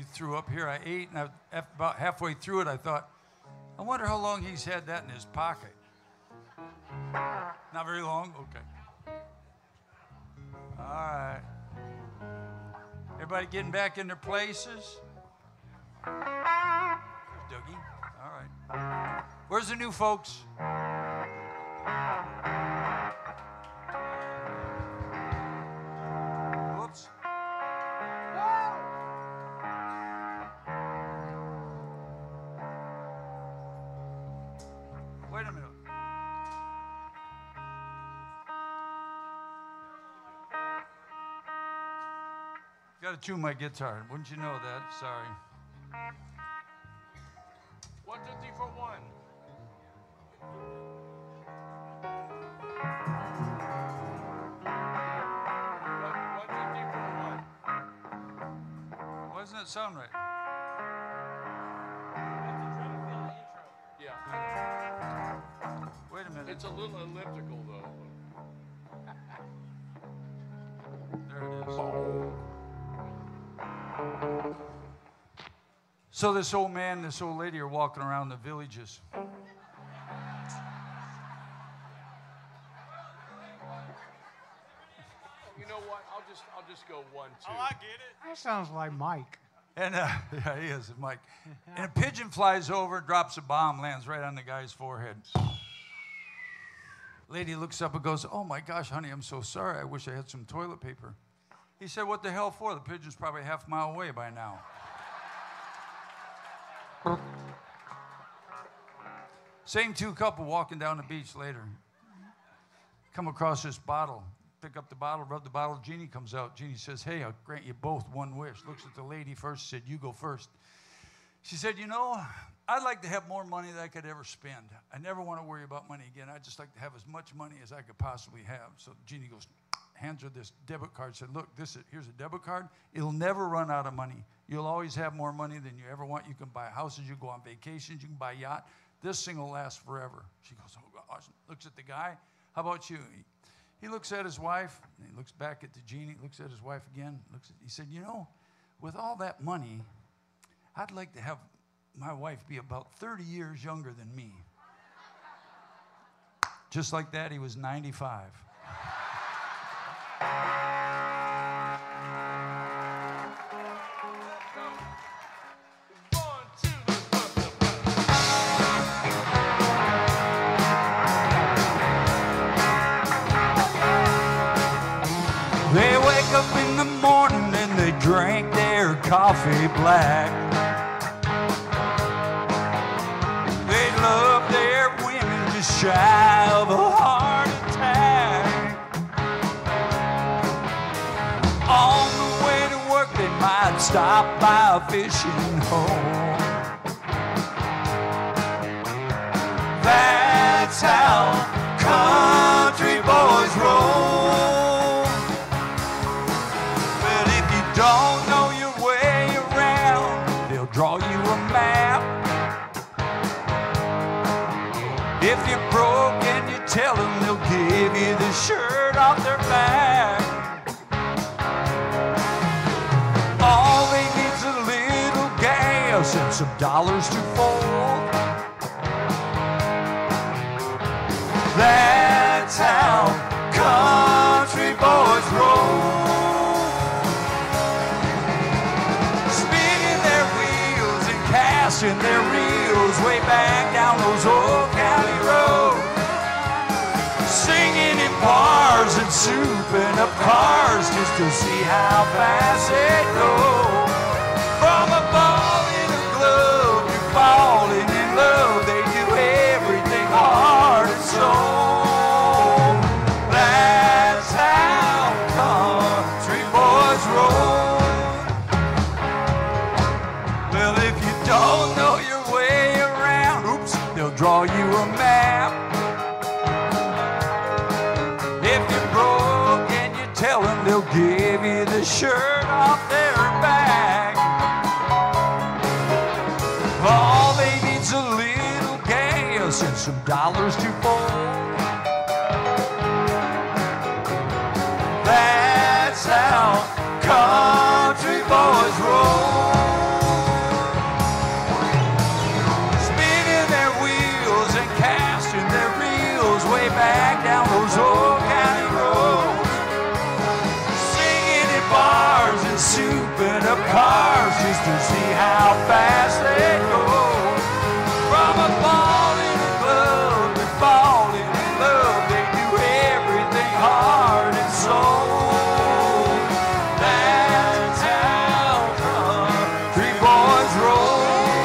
you threw up here. I ate, and I, after about halfway through it, I thought, I wonder how long he's had that in his pocket. Not very long? Okay. All right. Everybody getting back in their places? There's Dougie. All right. Where's the new folks? Whoops. Wait a minute. Got to tune my guitar. Wouldn't you know that? Sorry. One, two, three, four, one. One, one, two, three, four, one. Why doesn't that sound right? Yeah. Wait a minute. It's a little elliptical, though. There it is. So this old man and this old lady are walking around the villages. You know what? I'll just I'll just go one, two. Oh, I get it. That sounds like Mike. And uh, yeah, he is, Mike. And a pigeon flies over, drops a bomb, lands right on the guy's forehead. Lady looks up and goes, "Oh my gosh, honey, I'm so sorry. I wish I had some toilet paper." He said, "What the hell for? The pigeon's probably half a mile away by now." Same two couple walking down the beach later. Come across this bottle. Pick up the bottle, rub the bottle. Jeannie comes out. Jeannie says, "Hey, I'll grant you both one wish." Looks at the lady first, said, "You go first." She said, "You know, I'd like to have more money than I could ever spend. I never want to worry about money again. I'd just like to have as much money as I could possibly have." So Jeannie goes, hands her this debit card, said, "Look, this is, here's a debit card. It'll never run out of money. You'll always have more money than you ever want. You can buy houses, you can go on vacations, you can buy a yacht. This thing will last forever." She goes, "Oh gosh." Looks at the guy. "How about you?" He, he looks at his wife, and he looks back at the Jeannie, looks at his wife again. Looks at, he said, "You know, with all that money, I'd like to have my wife be about thirty years younger than me." Just like that, he was ninety-five. One, two, three, four. They wake up in the morning and they drink their coffee black. They love their women just shy of a heart attack. On the way to work they might stop by a fishing hole. That's how country boys roll. But if you don't know your way around, they'll draw you a map. If you're broke and you tell them, they'll give you the shirt off their back. All they need's a little gas and some dollars to fold. That's how country boys roll. Spinning their wheels and casting their reels way back down those old county roads. Singing in bars and souping up cars just to see how fast they go. From a ball in a glove to falling in love, they do everything hard and soul. That's how country boys roll. Well, if you don't know your way around, oops, they'll draw you a map. If you're broke and you tell them, they'll give you the shirt off their back. All they need's a little gas and some dollars to fold. That's how country boys roll. back down those old county roads, singing in bars and souping up cars just to see how fast they go. From a ball in a glove to falling in love, they do everything heart and soul. That's how country boys roll.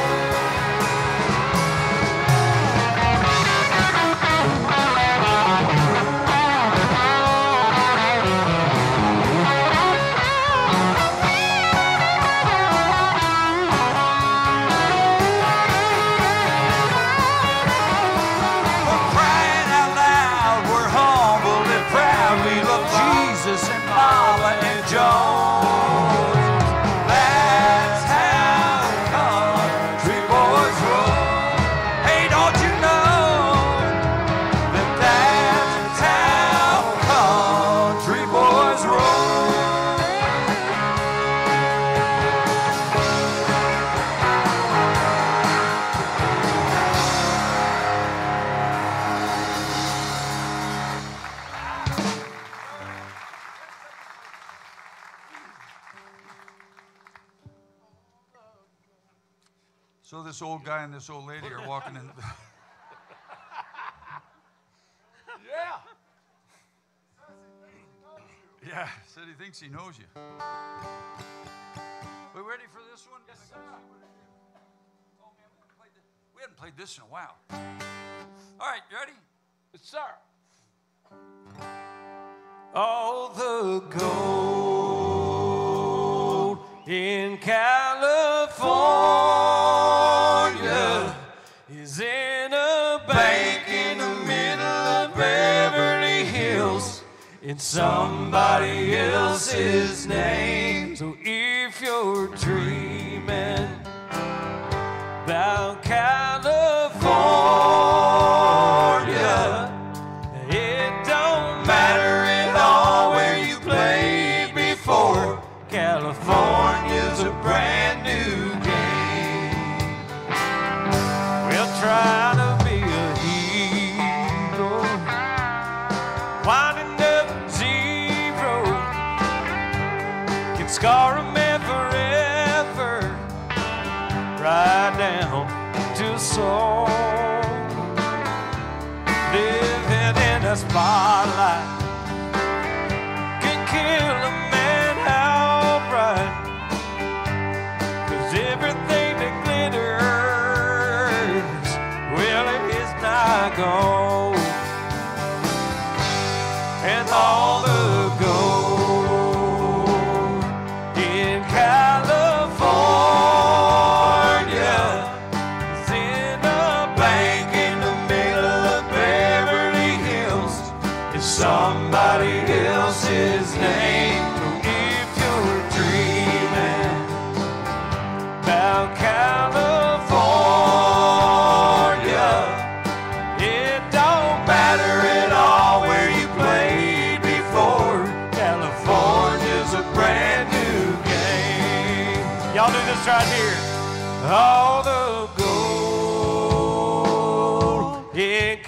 So this old guy and this old lady are walking in. Yeah. Yeah, said he thinks he knows you. We ready for this one? Yes, sir. Oh, man, we haven't played this. We haven't played this in a while. All right, you ready? Yes, sir. All the gold in California is in a bank in the middle of Beverly Hills in somebody else's name. So if you're dreaming about California, it don't matter at all where you played before. California's a brand new game. We'll try to be a hero, winding up zero, can scar a man forever, right down to soul. Living in a spotlight can kill a man outright, 'cause everything that glitters, well, it is not gold. And all the gold in California is in a bank in the middle of Beverly Hills. It's somebody else's name. So if you're dreaming about California, it don't matter at all where you played before. California's a brand new game. Y'all do this right here. All the gold in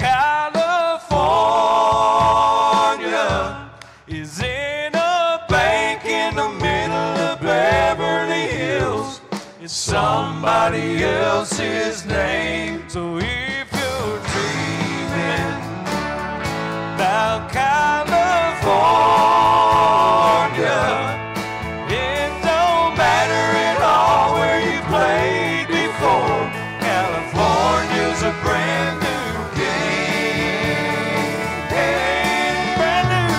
California is in a bank in the middle of Beverly Hills. It's somebody else's name. So if you're dreaming about California, it don't matter at all where you played before. California's a brand new game. Brand new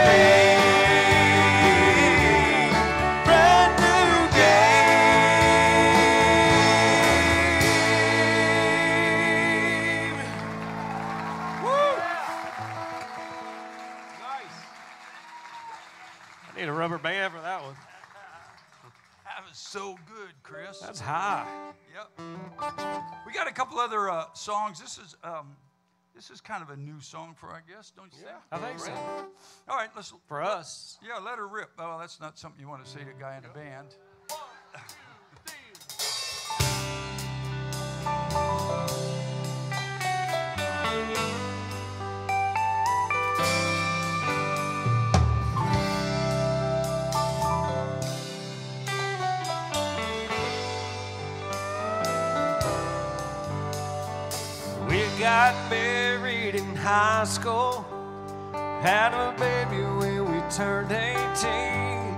game. Brand new game. Woo! Nice. I need a rubber band for that one. That was so good, Chris. That's high. Yep. We got a couple other uh, songs. This is um, this is kind of a new song for our guest, don't you think? I think so. All right, let's. For us. Yeah, let her rip. Oh, that's not something you want to say to a guy in a band. got married in high school, had a baby when we turned eighteen.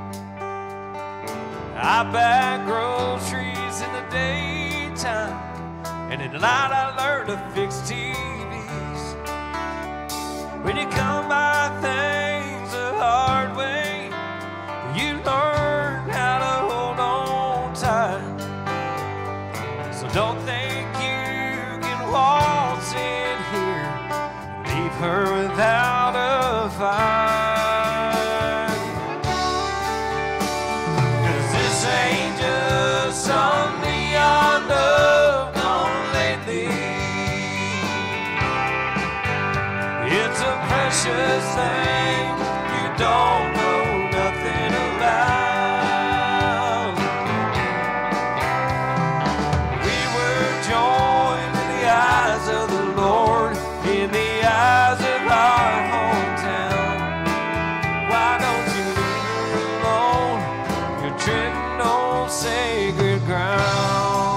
I bagged groceries in the daytime, and at night I learned to fix T Vs. When you come by things the hard way, you learn how to hold on tight. So don't think you can waltz in here and leave her without a fight. 'Cause this ain't just some neon love gone lately. It's a precious thing you don't know nothing about. We were joined in the eyes of the Lord, in the eyes of our hometown. Why don't you leave her alone? You're treading on sacred ground.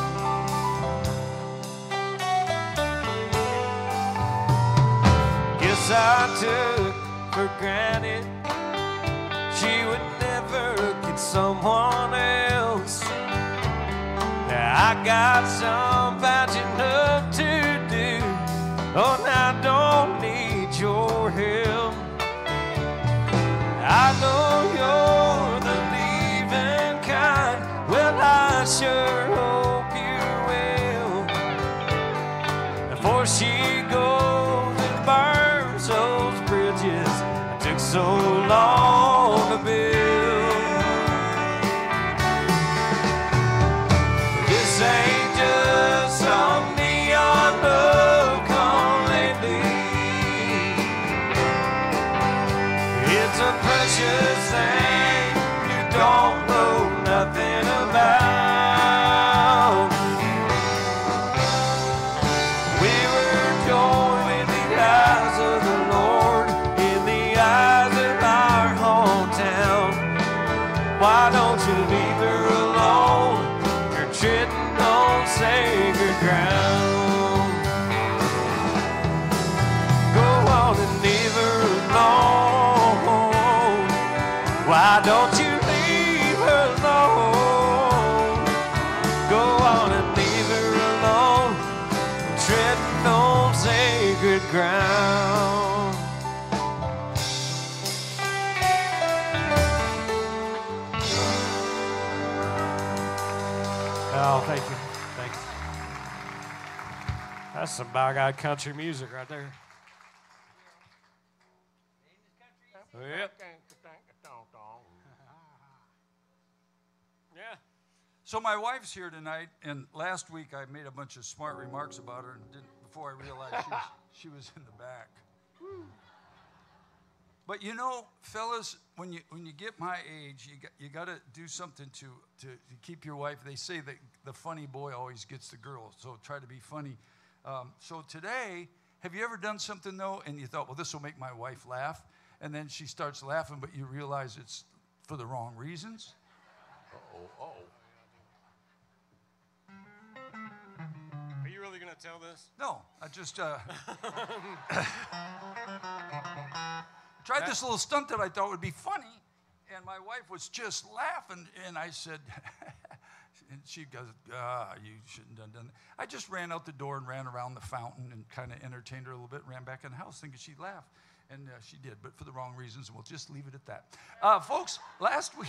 Guess I took for granted she would never get someone else. Now I got some patching up to do. Oh, now I don't need your help. I know you're the leaving kind. Well, I sure hope you will. Before she goes and burns those bridges it took so long to build. This ain't just some neon love come lately. It's a precious thing you don't know nothing about. We were joined in the eyes of the Lord, in the eyes of our hometown. Why don't you leave her alone? You're treading on sacred ground. Go on and leave her alone. Why don't you leave her alone? Go on and leave her alone. Treading on sacred ground. Oh, thank you. Thanks. That's some by-God country music right there. Yep. Yeah. So my wife's here tonight, and last week I made a bunch of smart remarks about her, and didn't, before I realized she was, she was in the back. But you know, fellas, when you when you get my age, you got you got to do something to, to to keep your wife. They say that the funny boy always gets the girl, so try to be funny. Um, so today, have you ever done something though, and you thought, well, this will make my wife laugh, and then she starts laughing, but you realize it's for the wrong reasons? Uh-oh, uh-oh. Are you really going to tell this? No, I just uh, tried this little stunt that I thought would be funny, and my wife was just laughing, and I said, and she goes, ah, you shouldn't have done that. I just ran out the door and ran around the fountain and kind of entertained her a little bit, ran back in the house thinking she'd laugh, and uh, she did, but for the wrong reasons, and we'll just leave it at that. Uh, folks, last week...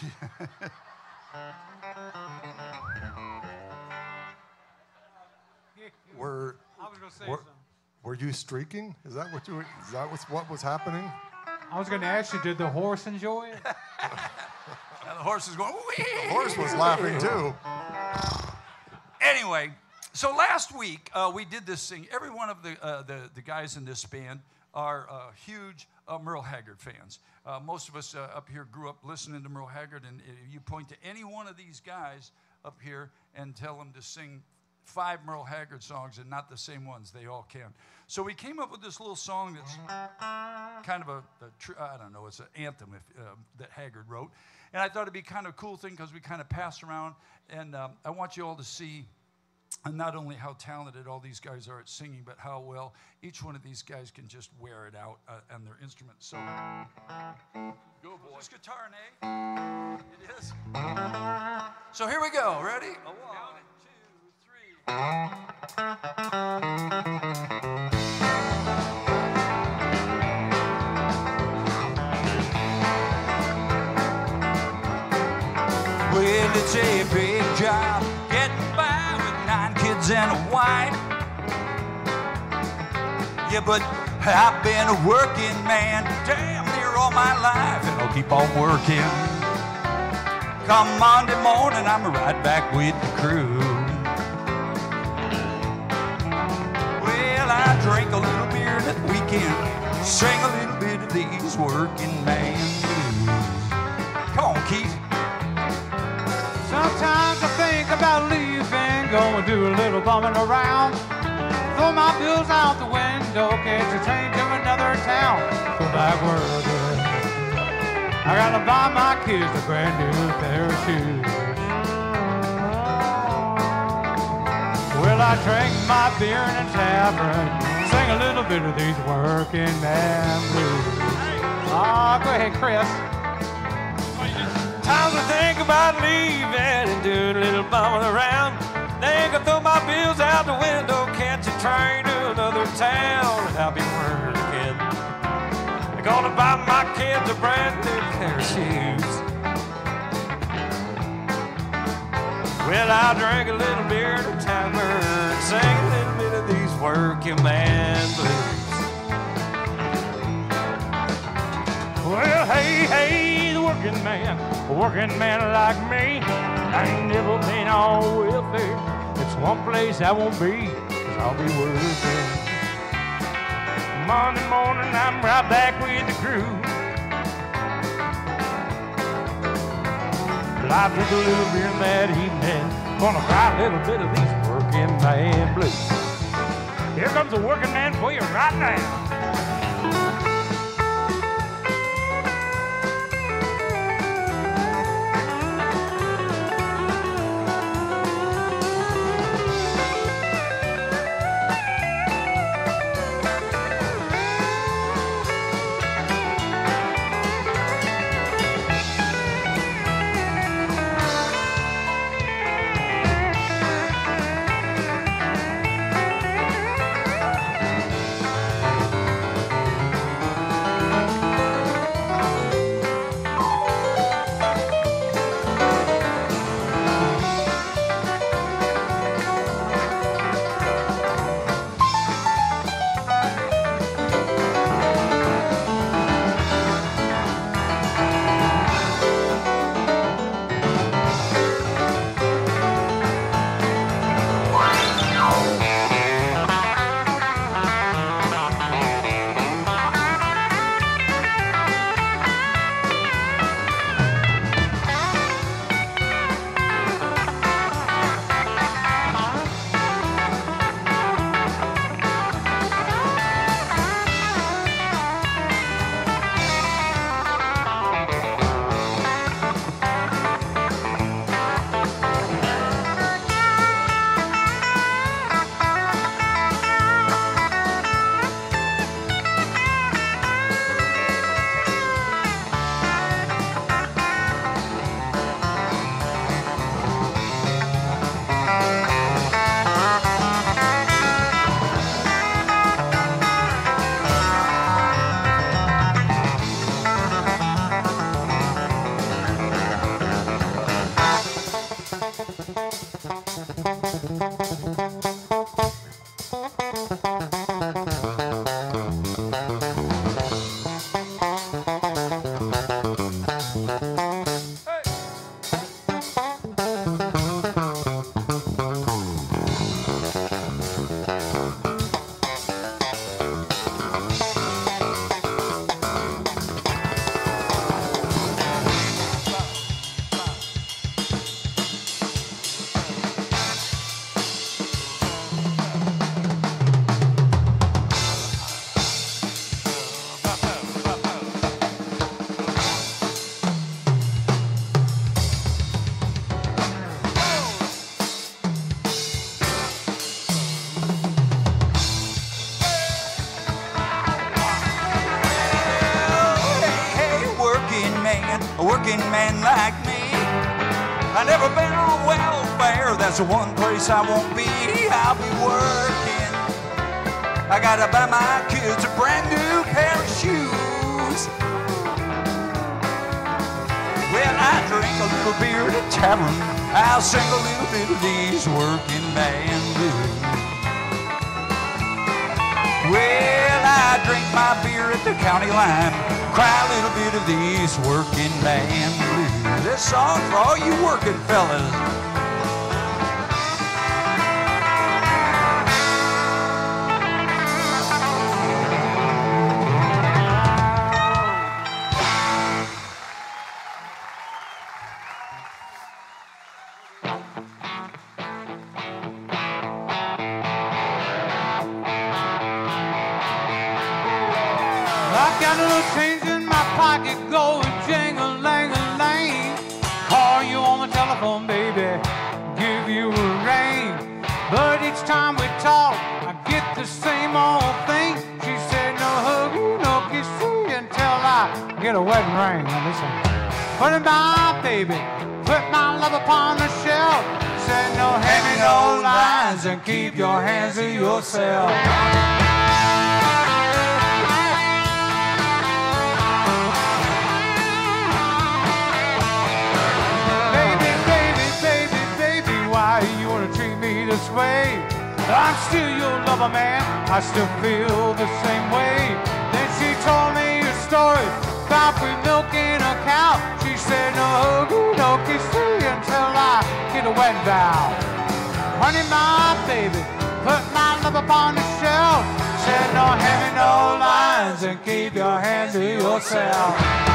Were, I was going to say were, something. were you streaking? Is that what you were, is that what's, what was happening? I was going to ask you, did the horse enjoy it? And the horse is going, wee! The horse was laughing too. Anyway, so last week uh, we did this thing. Every one of the, uh, the, the guys in this band are uh, huge uh, Merle Haggard fans. Uh, most of us uh, up here grew up listening to Merle Haggard, and if you point to any one of these guys up here and tell them to sing five Merle Haggard songs and not the same ones, they all can. So we came up with this little song that's kind of a, a tr I don't know, it's an anthem if, uh, that Haggard wrote. And I thought it'd be kind of a cool thing because we kind of pass around, and um, I want you all to see and not only how talented all these guys are at singing, but how well each one of these guys can just wear it out uh, on their instruments. So, go boy. Is this guitar an A? It is. So here we go. Ready? A one, two, three. Well, it's a big job getting by with nine kids and a wife. Yeah, but I've been a working man damn near all my life, and I'll keep on working. Come Monday morning, I'm right back with the crew. Well, I drink a little beer that weekend, sing a little bit of these working man blues. Come on, Keith. Sometimes I think about leaving, go and do a little bumming around. Throw my bills out the window, catch a train to another town. Go back where again. I gotta buy my kids a brand new pair of shoes. Well, I drink my beer in a tavern, sing a little bit of these working man blues. Ah, go ahead, Chris. Times I think about leaving and doing a little bumming around. Think I throw my bills out the window, catch a train to another town, and I'll be working. I'm gonna buy my kids a brand new pair of shoes. Well, I'll drink a little beer at a tavern, sing a little bit of these working man blues. Well, hey, hey, the working man, a working man like me, I ain't never been on welfare. It's one place I won't be, cause I'll be working. Monday morning, I'm right back with the crew. Well, I drink a little beer that evening, gonna cry a little bit of these working man blues. Here comes a working man for you right now. man like me. I never been on welfare, that's the one place I won't be. I'll be working. I gotta buy my kids a brand new pair of shoes. Well, I drink a little beer at a tavern. I'll sing a little bit of these working man blues. Well, I drink my beer at the county line, cry a little bit of these working man blues. This song for all you working fellas. I got a little change in my pocket going jing-a-lang-a-lang. Call you on the telephone, baby, give you a ring. But each time we talk, I get the same old thing. She said no huggy, no kissy until I get a wedding ring. Now listen, put it my baby, put my love upon the shelf. Said no hanging, no lines, and keep your hands to yourself. This way, I'm still your lover, man. I still feel the same way. Then she told me a story about we milking a cow. She said no huggy, no kissy until I get a wedding vow. Honey, my baby, put my love upon the shelf. Said no heavy, no lines, and keep your hands to yourself.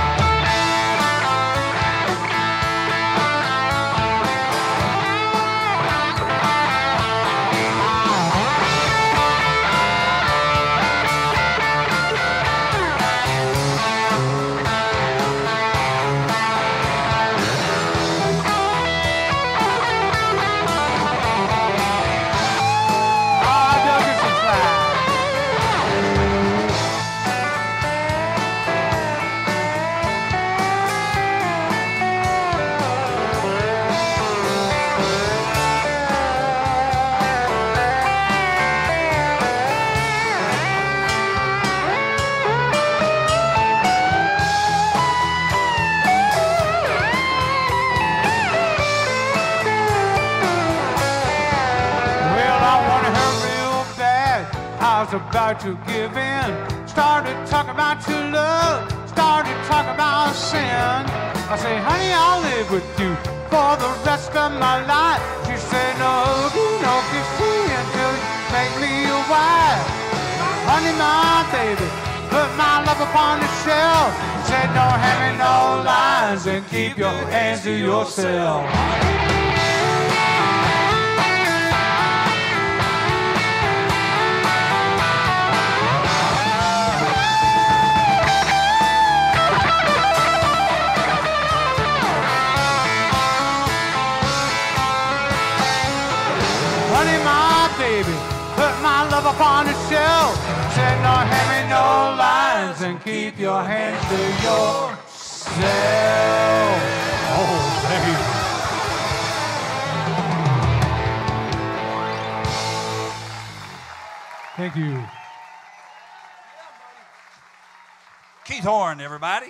About to give in, started talking about your love, started talking about sin. I say, honey, I'll live with you for the rest of my life. She said, no huggy, no kissy until you make me your wife. Honey, my baby, put my love upon the shelf. Said, don't have me no lines, and keep your hands to yourself. Baby, put my love upon the shelf. Said no have me no lines, and keep your hands to yourself. Oh, baby. Thank you. Keith Horn, everybody.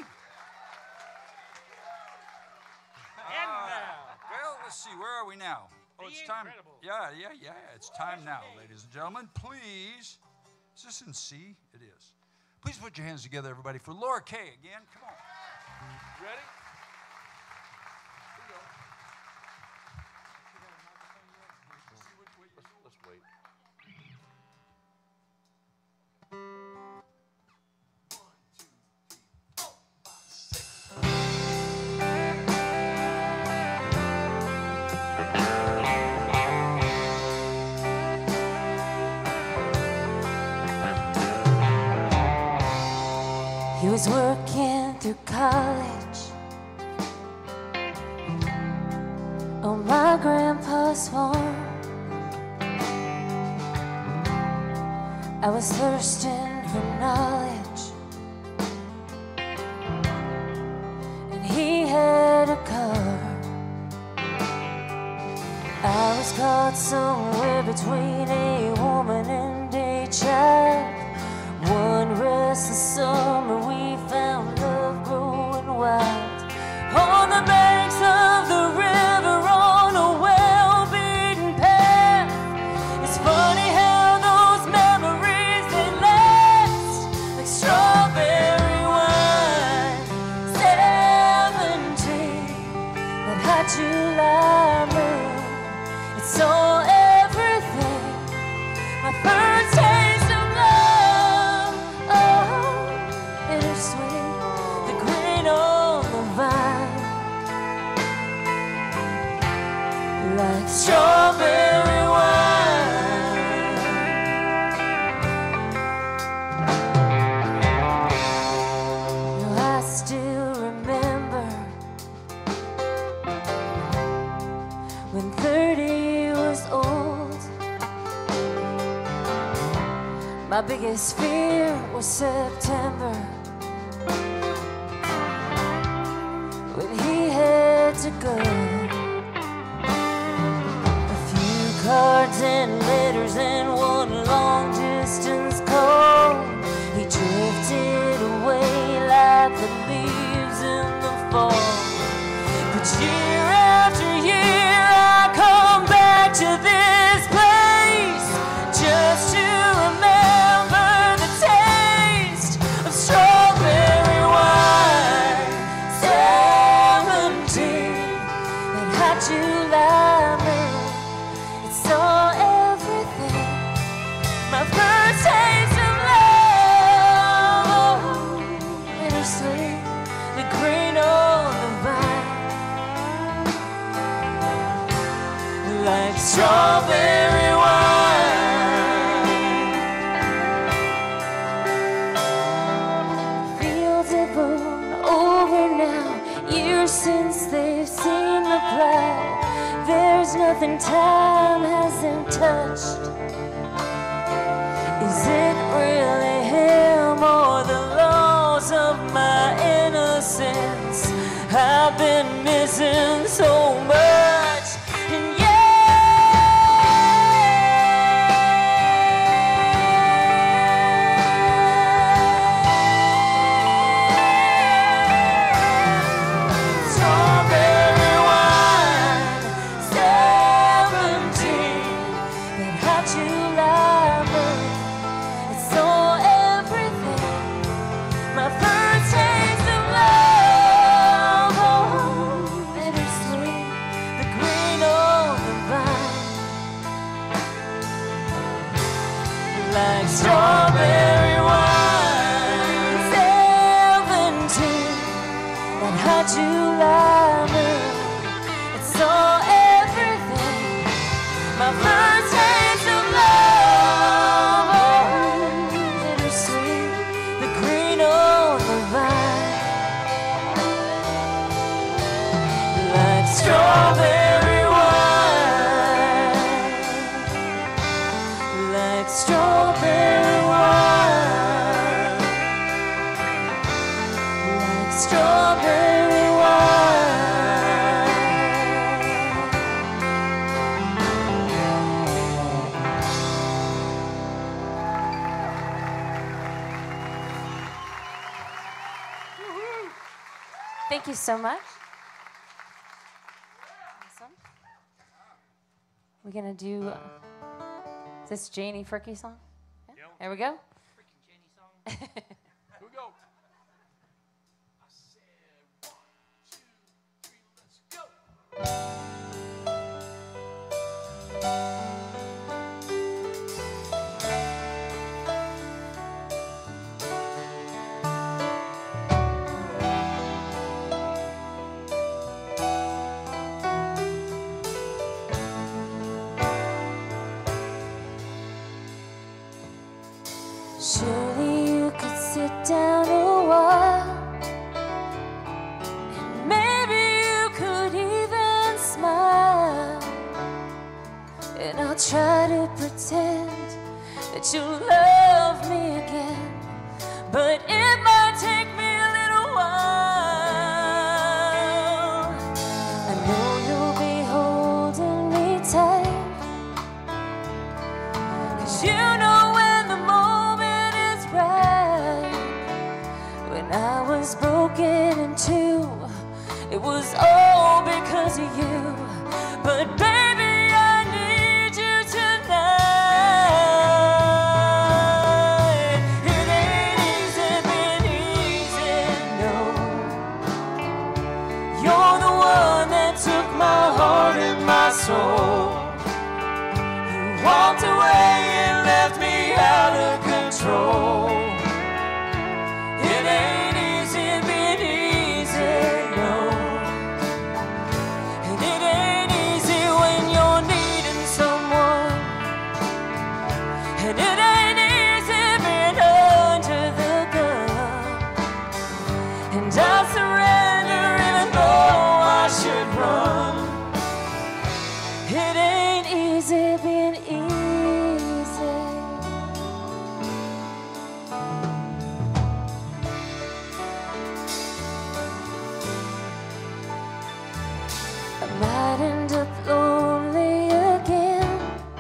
Well, let's see, where are we now? Oh, it's time. Yeah, yeah, yeah. It's time now, ladies and gentlemen. Please. Is this in C? It is. Please put your hands together, everybody, for Laura Kay again. Come on. Ready? Here we go. Let's, let's wait. He was working through college on my grandpa's farm. I was thirsting for knowledge, and he had caught somewhere between a woman and a child. One restless summer we found love growing wild. On the banks of the river on a well-beaten path. It's funny how those memories, they last like strawberry wine. Seventeen, that hot July moon, it's all everything. My first taste of love, oh, bittersweet, the green on the vine, like strawberry wine. Now I still remember when thirty was old. My biggest fear was September, when he had to go. A few cards and letters and one long distance call. He drifted away like the leaves in the fall. But year after year I come back to this place just to remember the taste of strawberry wine. Seventeen, that hot July moon, it's all everything. My first taste of love, oh, bittersweet, the green on the vine, like strawberry wine. Fields have grown over now, years since they've seen the plow. There's nothing time hasn't touched. Is it really him or the laws of my innocence? I've been missing so much, and strawberry wine. Seventeen, that hot July moon, it's all everything. My first taste of love, oh, bittersweet, the green on the vine, like strawberry wine. Seventeen, that hot July moon, it's all everything. My first taste of love, oh, bittersweet, the green on the vine, like strawberry wine, like strawberry wine, like strawberry wine. Thank you so much. Awesome. We're gonna do uh, this Janie Fricke song. Yeah? There we go. Freaking Jenny song. Here we go. I said one, two, three, let's go. Surely you could and I was broken in two. It was all because of you. But baby, I need you tonight. It ain't easy being easy, no. You're the one that took my heart and my soul. You walked away and left me out of control. It ain't easy being easy, no. And it ain't easy when you're needing someone. And it ain't easy being under the gun. And I surrender even though I should run. It ain't easy being easy. I might end up lonely again,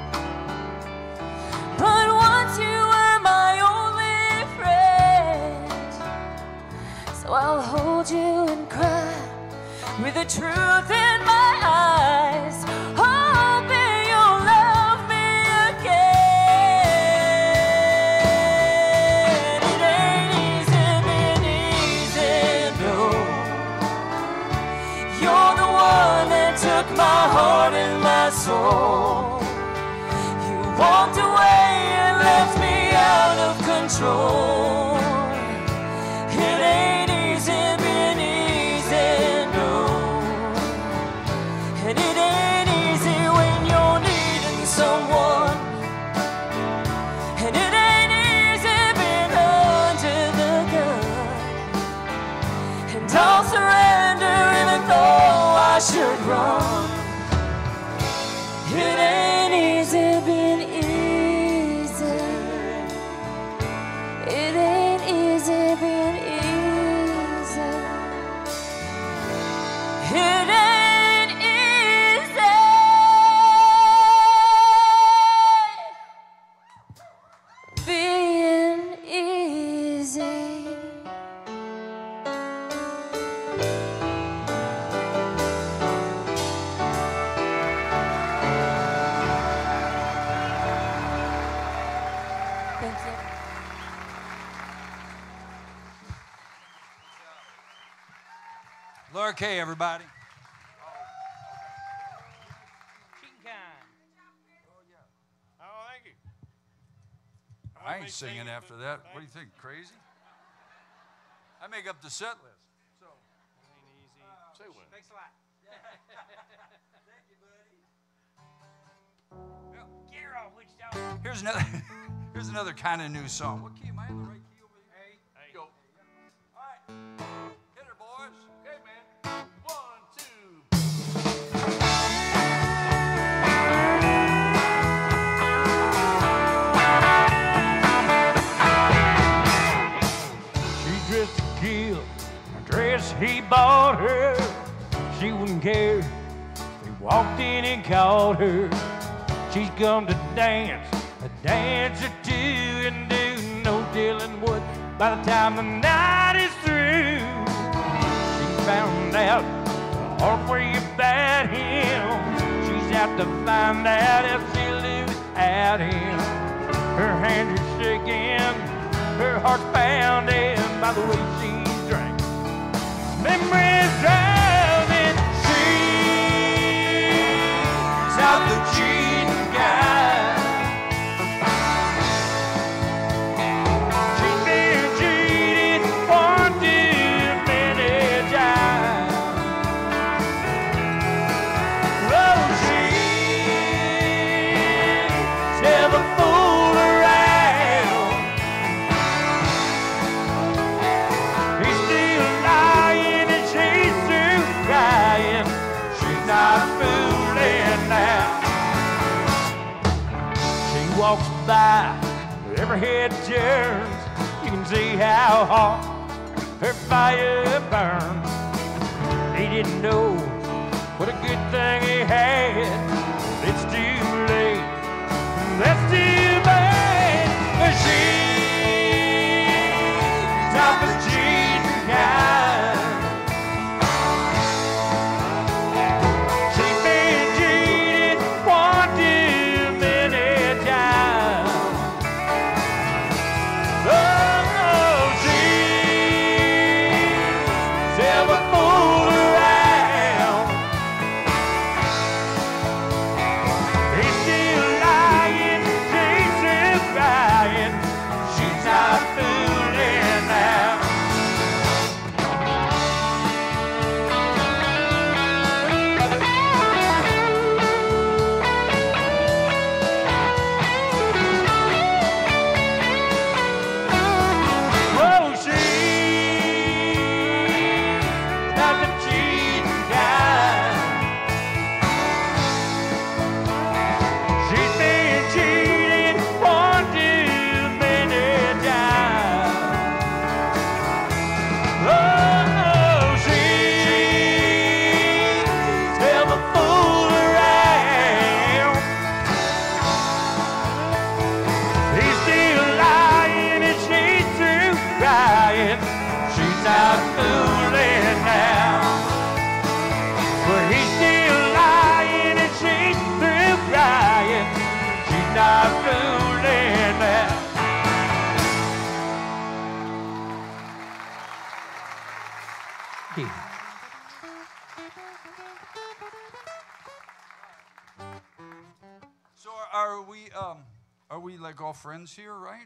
but once you were my only friend. So I'll hold you and cry with the truth in my eyes, hoping you'll love me again. It ain't easy being easy, no. You're the one that took my heart and my soul. You walked away and left me out of control. It ain't easy being easy, no. And it ain't easy when you're needing someone. And it ain't easy being under the gun. And I'll surrender even though I should run. It ain't easy being easy. It ain't easy being easy. It ain't easy being easy. Thank you. Laura Kay, everybody. Oh, thank you. I ain't singing after that. What do you think? Crazy? I make up the set list. So. Say what? Thanks a lot. Here's another. Here's another kind of new song. What key am I in the right key over here? Hey. Go. All right. Hit her, boys. Okay, man. One, two. She dressed to kill. A dress he bought her. She wouldn't care. He walked in and called her. She's come to dance, a dance or two, and do no telling what by the time the night is through. She found out the hard way about him. She's out to find out if she'll live without him. Her hands are shaking, her heart's pounding by the way she drank. Memories driving, she's out the cheating guy. She's been cheated one too many times. Oh, she's never fooled around. He's still lying and she's through crying. She's not fooling now. She walks by, every head turns. You can see how hot her fire burns. He didn't know what a good thing he had. It's too late, that's too bad. She's out the cheating Oh, she's never fooled around. He's still lying and she's through crying. She's not fooling now. But he's still lying and she's through crying. She's not fooling now. So are, are we um are we like all friends here, right?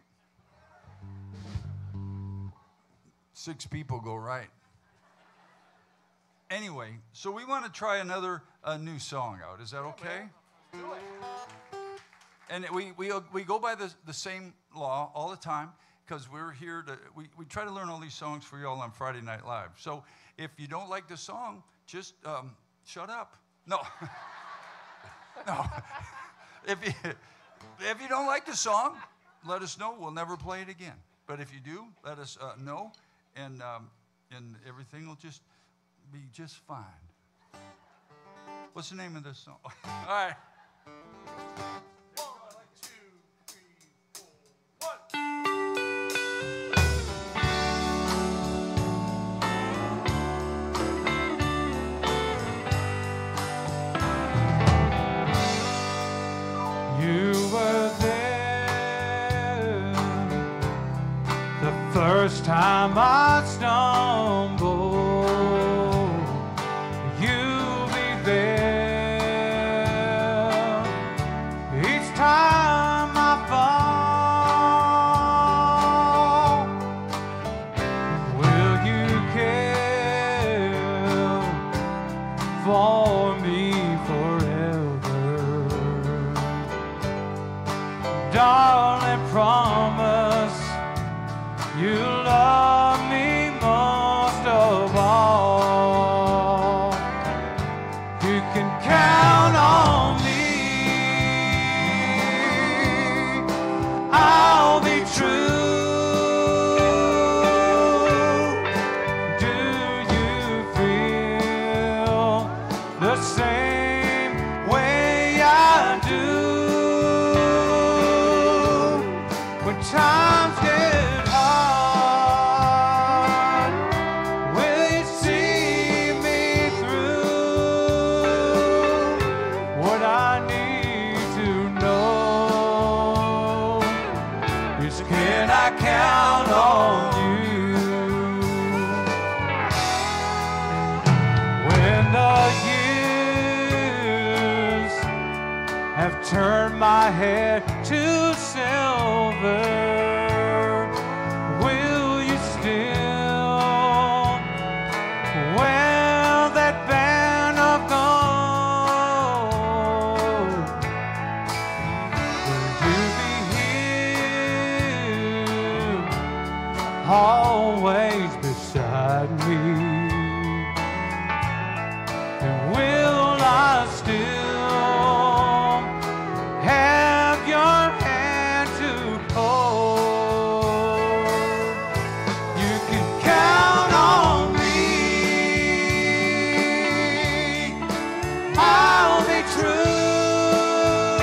Six people go right. Anyway, so we want to try another uh, new song out. Is that okay? Do it. And we, we, we go by the, the same law all the time because we're here to, we, we try to learn all these songs for y'all on Friday Night Live. So if you don't like the song, just um, shut up. No. No. If you, if you don't like the song, let us know. We'll never play it again. But if you do, let us uh, know, and, um, and everything will just be just fine. What's the name of this song? All right. First time I stumble, you'll be there. Each time I fall, will you care for me forever? Darling, promise you love me most of all. You can count on me. I'll be true. Do you feel the same way I do? When times get turn my head to silver, will you still wear that band of gold? Will you be here always beside me? And will I still have your hand to hold? You can count on me. I'll be true.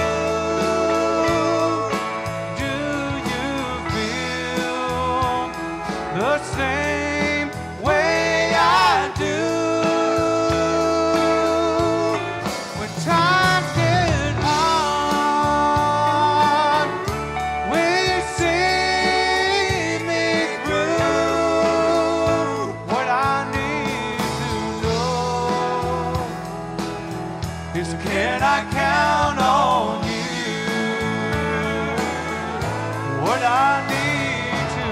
Do you feel the same way I do? When times get hard, will you see me through? What I need to know is, can I count on you? What I need to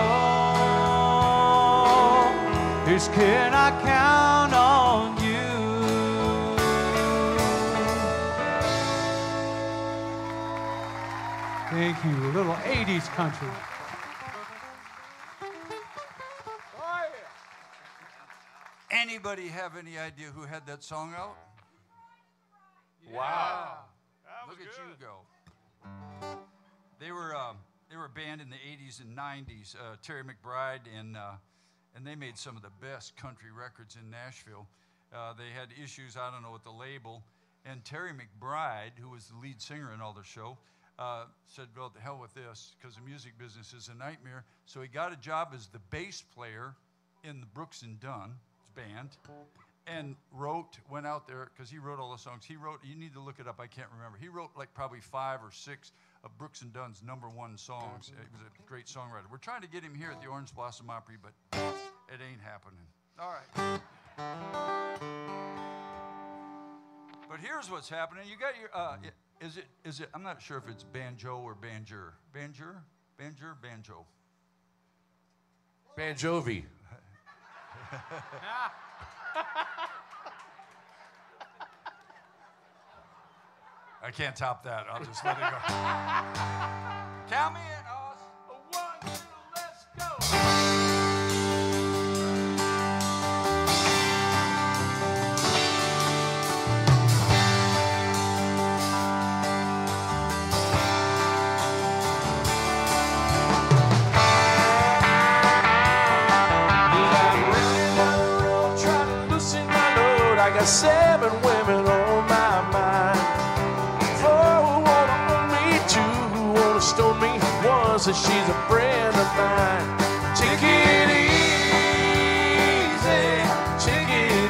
know is, can I count on you? Thank you. A little eighties country. Anybody have any idea who had that song out? Wow. Look at you go. They were um, they were a band in the eighties and nineties. Uh, Terry McBride and uh, and they made some of the best country records in Nashville. Uh, they had issues, I don't know, with the label. And Terry McBride, who was the lead singer in all the show, uh, said, well, to hell with this, because the music business is a nightmare. So he got a job as the bass player in the Brooks and Dunn band, and wrote, went out there, because he wrote all the songs. He wrote, you need to look it up, I can't remember. He wrote like probably five or six of Brooks and Dunn's number one songs. He was a great songwriter. We're trying to get him here at the Orange Blossom Opry, but it ain't happening. All right. But here's what's happening. You got your, uh, is it, is it, I'm not sure if it's banjo or banjur. Banjur? Banjur? Banjo. Banjovi. I can't top that. I'll just let it go. Count me in, Oz. One, two, let's go. I got seven women on my mind. Four who wanna own me, two who wanna stone me, one says she's a friend of mine. Take it easy, take it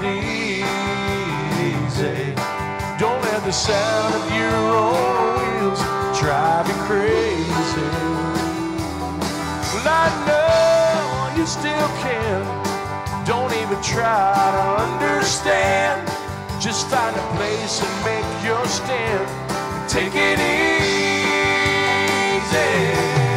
easy. Don't let the sound of your own wheels drive you crazy. Well, I know you still can. Don't even try to understand. Just find a place and make your stand. Take it easy.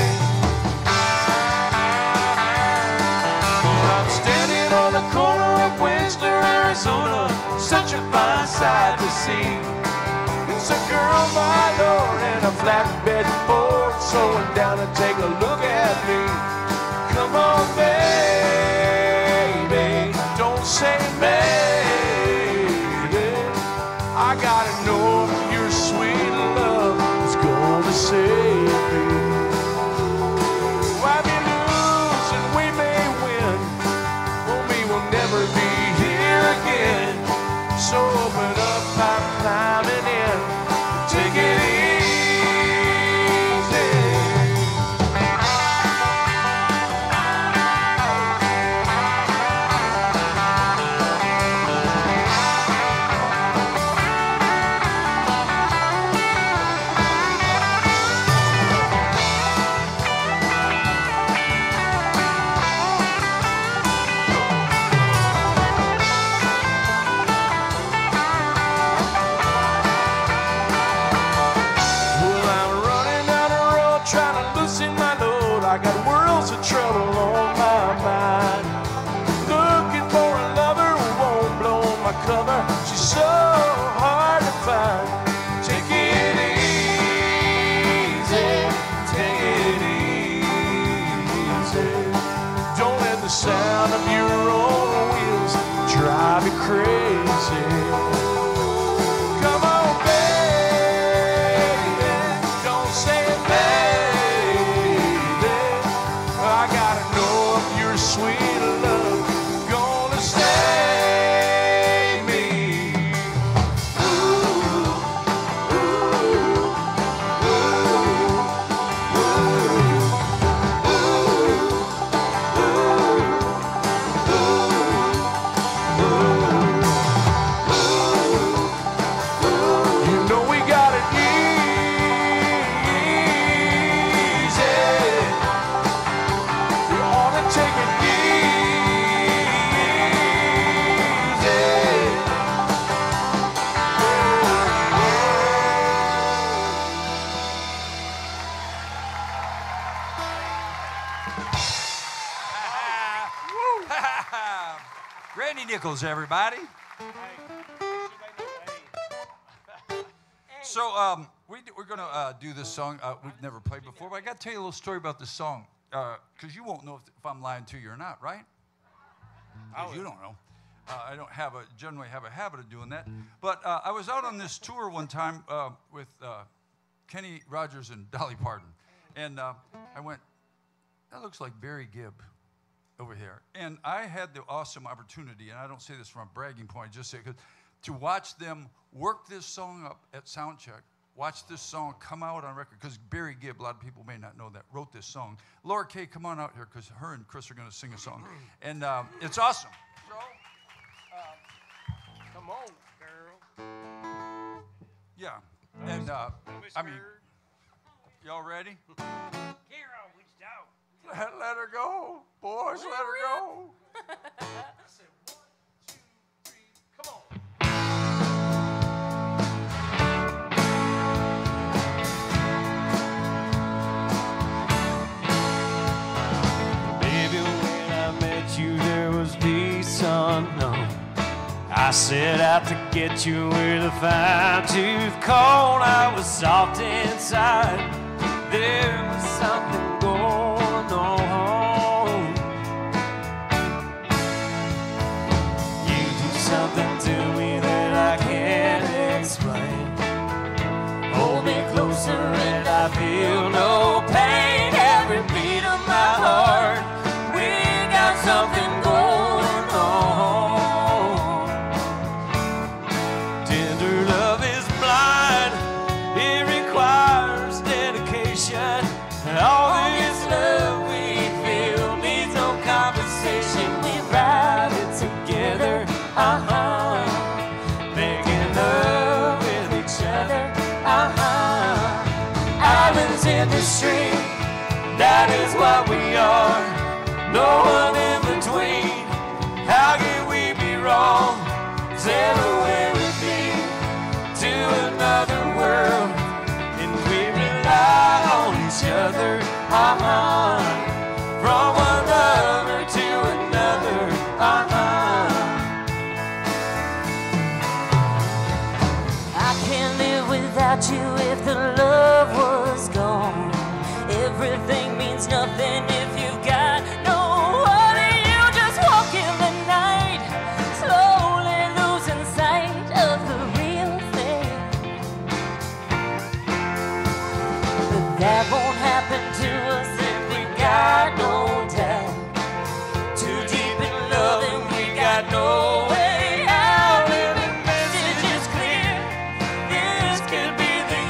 I'm standing on the corner of Whistler, Arizona, such a fine sight to see. It's a girl, my lord, and a flatbed Ford, slowing down to take a look at me. Come on, babe. Don't say maybe. I gotta know if your sweet love is gonna save me. Why we lose and we may win, well, we will never be here again. So open up, I'm climbing in. Take it easy. I got worlds of trouble on my mind. Looking for a lover who won't blow my cover. She's so hard to find. Take it easy, take it easy. Don't let the sound of your own wheels drive you crazy. Come on, baby, don't say it, baby. Sweet love gonna save me. Ooh, ooh, ooh, you know we got it easy. We ought to take it. Randy Nichols, everybody. So um, we, we're going to uh, do this song uh, we've never played before, but I got to tell you a little story about this song, because uh, you won't know if, if I'm lying to you or not, right? Because you don't know. Uh, I don't have a generally have a habit of doing that. But uh, I was out on this tour one time uh, with uh, Kenny Rogers and Dolly Parton, and uh, I went, that looks like Barry Gibb. over here. And I had the awesome opportunity, and I don't say this from a bragging point, I just say it 'cause to watch them work this song up at soundcheck, watch this song come out on record, because Barry Gibb, a lot of people may not know that, wrote this song. Laura Kay, come on out here, because her and Chris are going to sing a song. And um, it's awesome. So, uh, Come on, girl. yeah. And, uh, I mean, y'all ready? Hero, which dog? Let, let her go. Boys, let her go. I said one, two, three, come on. Baby, when I met you, there was peace unknown. I set out to get you with a fine-tooth comb. I was soft inside. There was something going on. You do something to me that I can't explain. Hold me closer and I feel no pain. Every beat of my heart, we got something going on. Tender love is blind, it requires dedication. All this love we feel needs no conversation. We ride it together, uh-huh, making love with each other, uh-huh. Islands in the stream, that is what we are. No one in between. How can we be wrong? Sail away with me to another world, and we rely on each other, uh-huh. From one lover to another, uh-huh. I can't live without you if the love was gone. Everything means nothing if you've got no one. You just walk in the night, slowly losing sight of the real thing. But that won't happen to us if we got no doubt. Too deep in love and we got no way out. If the message is clear, this could be the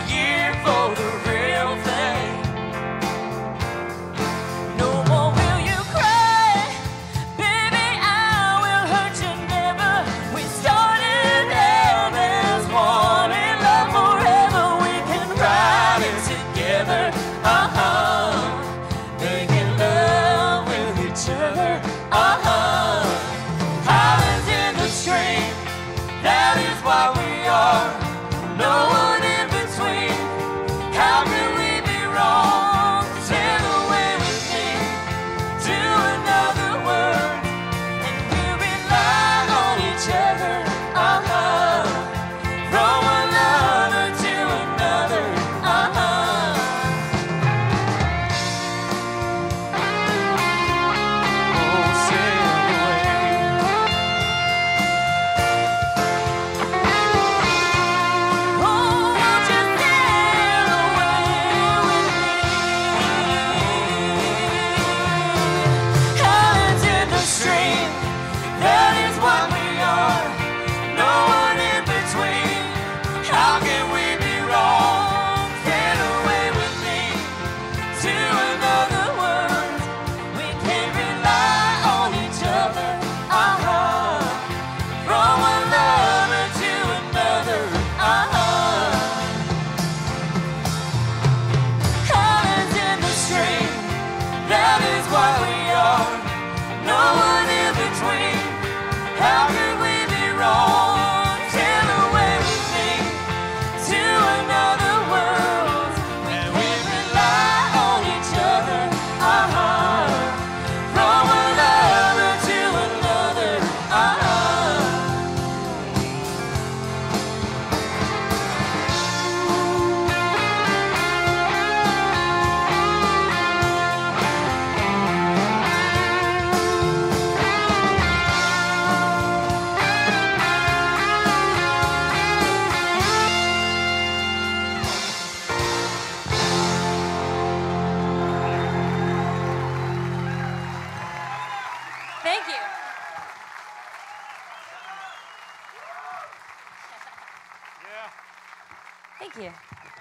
Thank you.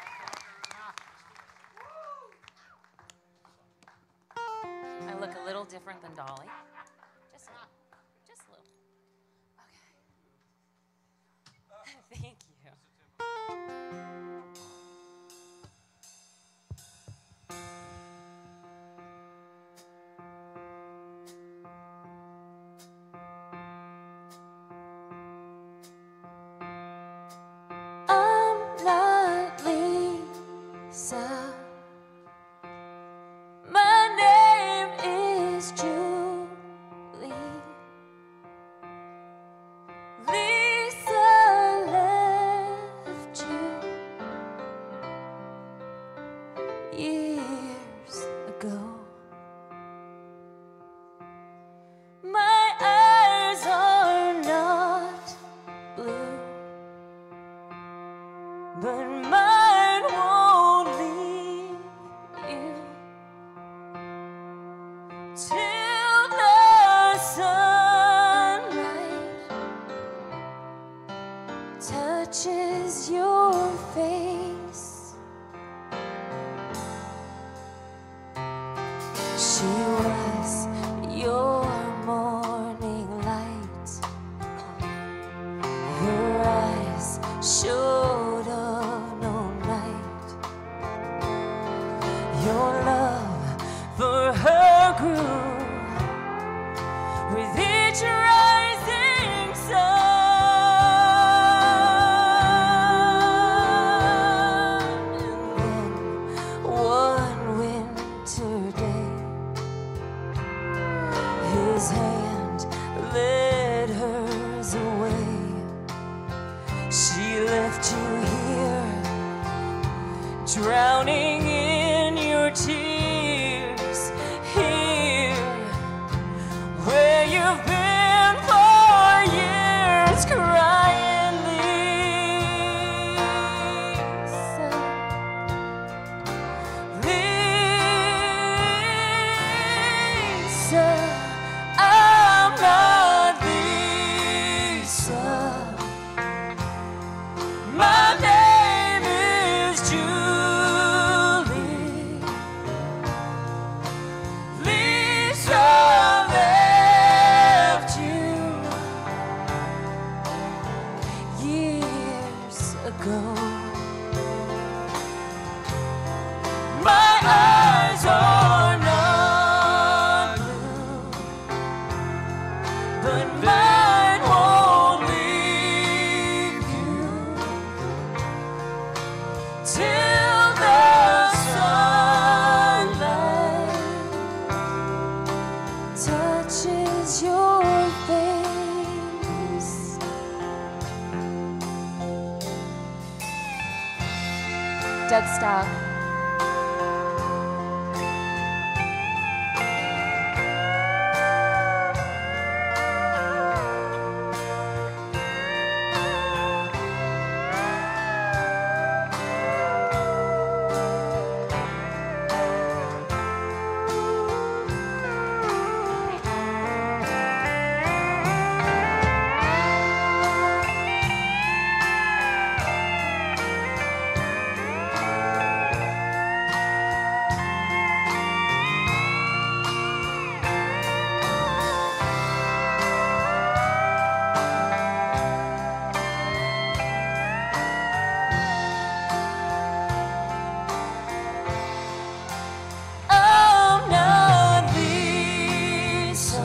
I look a little different than Dolly. Just not, just a little. Okay. Thank you. I'm not Lisa. My name is Julie. Lisa left you years ago. My eyes are not blue, but mine won't leave you till the sunlight touches your face. She was your morning light. Her eyes showed of no night. Your love for her grew with each rising sun. And then one winter day, his hand led hers away. She left you here, drowning in your tears. Here, where you've been for years, crying, Lisa. Lisa, I'm not Lisa. My name is Julie. Lisa left you years ago. My eyes are not blue, but mine won't leave you till the sunlight touches your face. Doug Stock. I'm not Lisa.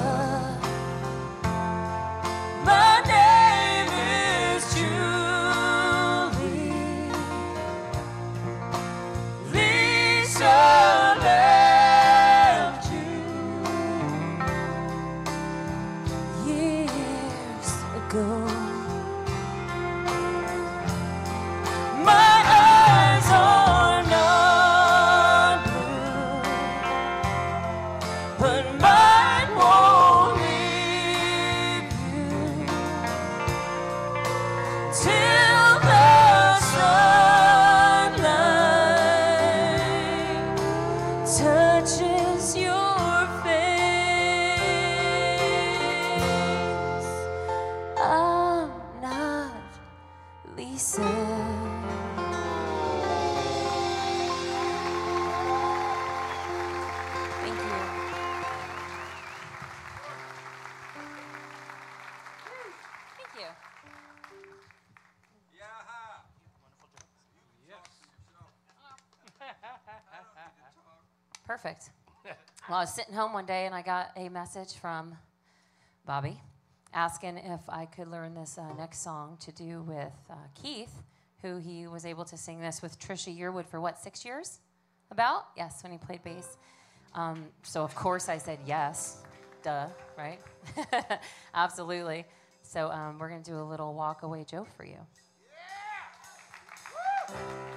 My name is Julie. Lisa left you years ago. My eyes are not blue, but mine won't leave you till the sunlight touches your face. I'm not Lisa. you. Perfect. Well, I was sitting home one day and I got a message from Bobby asking if I could learn this uh, next song to do with uh, Keith, who he was able to sing this with Trisha Yearwood for what, six years? About? Yes, when he played bass. Um, so, of course, I said yes. Duh, right? Absolutely. So, um, we're going to do a little Walk Away Joe for you. Yeah!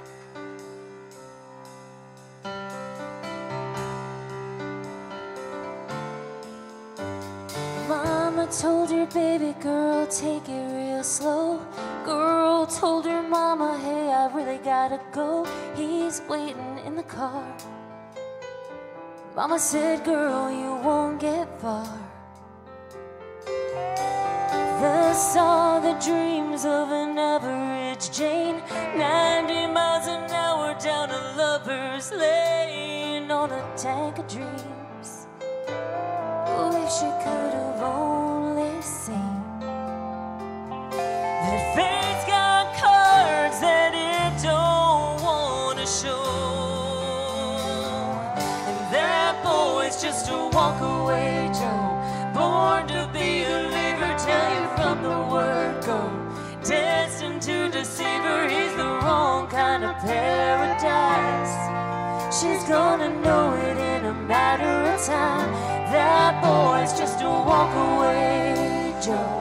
Mama told her baby girl, take it real slow. Girl told her mama, hey, I really gotta go. He's waiting in the car. Mama said, girl, you won't get far. Thus all the dreams of an average Jane, ninety miles an hour down a lover's lane on a tank of dreams. Oh, if she could have only seen that fate's got cards that it don't want to show. And that boy's just a walk-away Joe, born to be a leaver, tell you from the word go. Destined to deceive her, he's the wrong kind of paradise. She's gonna know it in a matter of time. That boy's just a walk-away Joe.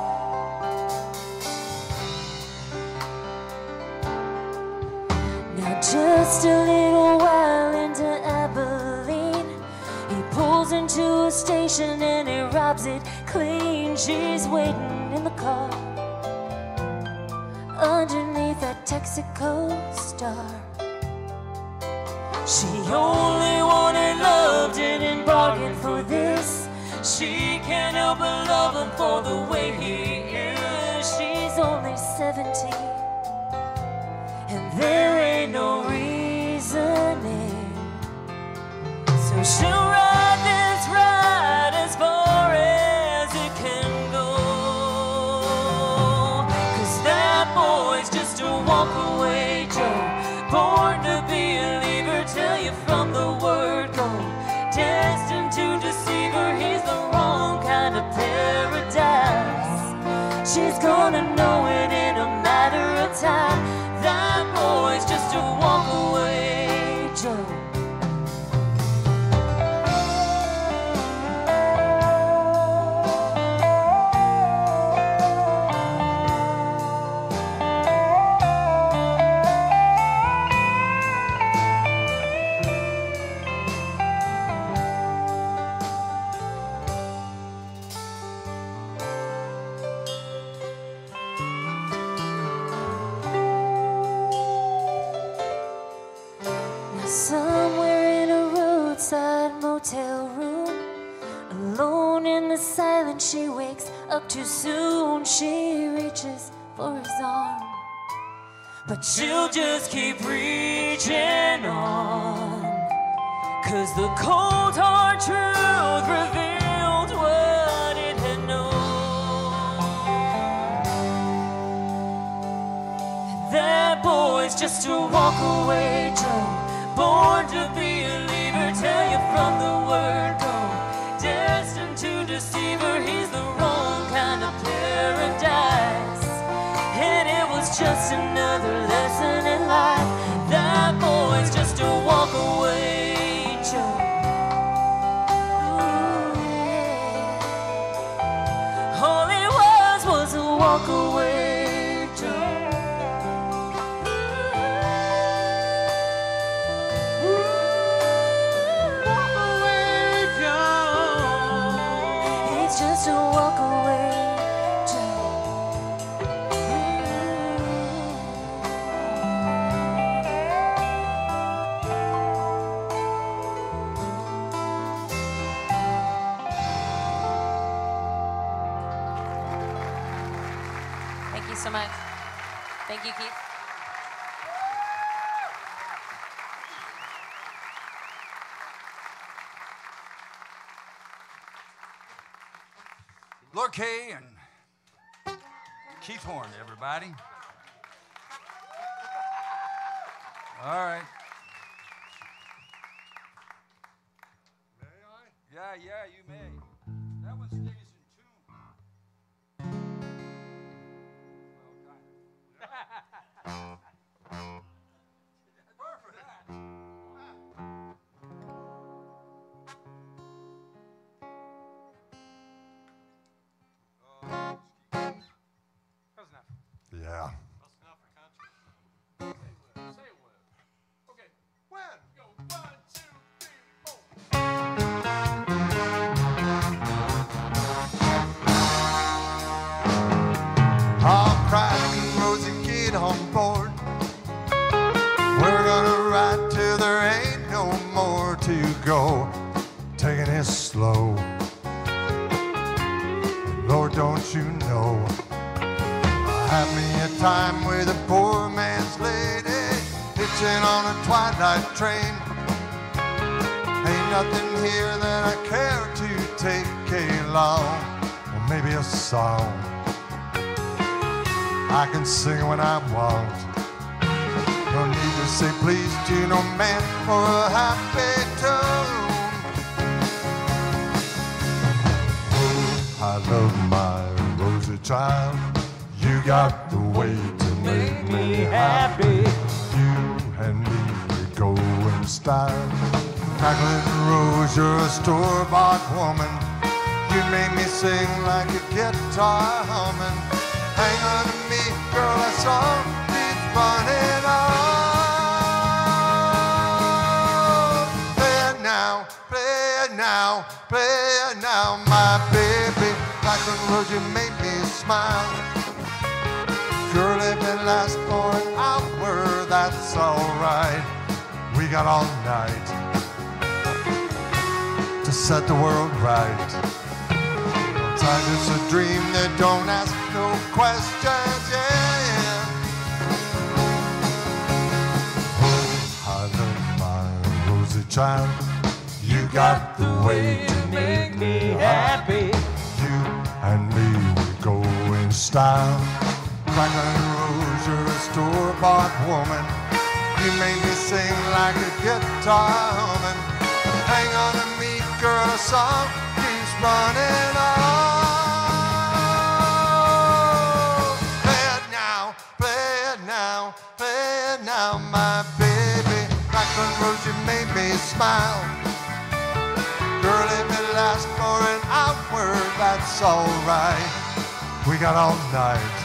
Now just a little while into Abilene, he pulls into a station and he robs it clean. She's waiting in the car underneath that Texaco star. She only wanted love, didn't bargain for this. She can't help but love him for the way he is. She's only seventeen, and there ain't no reasoning. So she'll ride this ride as far as it can go. 'Cause that boy's just a walk-away Joe, born to be a leaver, tell you from the word go. Destined to deceive her, he's the wrong kind of paradise. She's gonna know it in a matter of time. That boy's just a walk-away Joe. Somewhere in a roadside motel room, alone in the silence, she wakes up too soon. She reaches for his arm, but she'll just keep reaching on. 'Cause the cold hard truth revealed what it had known. That boy's just a walk-away Joe, born to be a leaver, tell you from the word go. Destined to deceive her, he's the wrong kind of paradise. And it was just another lesson in life. That boy's just a walk-away Joe. Ooh, yeah. All he was was a walk-away Joe. Just a walk-away Joe. Thank you so much. Thank you, Keith. Look, hey, and Keith Horn, everybody. All right. May I? Yeah, yeah, you may. That one stays in tune. Well, kind of. Perfect. That's enough. Yeah. That's enough for country. Say it will. Okay. When? Go one, two, three, four. All right, Rosie, get on board. We're gonna ride till there ain't no more to go. Taking it slow. Lord, don't you know? I had me a time with a poor man's lady, hitching on a twilight train. Ain't nothing here that I care to take along, or maybe a song. I can sing when I want. No need to say please to no man for a happy tune. Oh, I love my Rosie child. You got the way to make me happy. You and me, we go in style. Cracklin' Rose, you're a store-bought woman. You make me sing like a guitar humming. Hang on to me, girl, that's all keeps running on. Play it now, play it now, play it now, my baby. Cracklin' Rose, you make me smile. Girl, if it lasts for an hour, that's alright. We got all night to set the world right. Sometimes it's a dream that don't ask no questions, yeah. Oh, I love my Rosie child. You got the way to make me happy. You and me, we go in style. Cracklin' Rose, you're a store-bought woman. You make me sing like a guitar humming. Hang on to me, girl, a song keeps running on. Play it now, play it now, play it now, my baby. Cracklin' Rose, you make me smile. Girl, if it lasts for an hour, that's alright. We got all night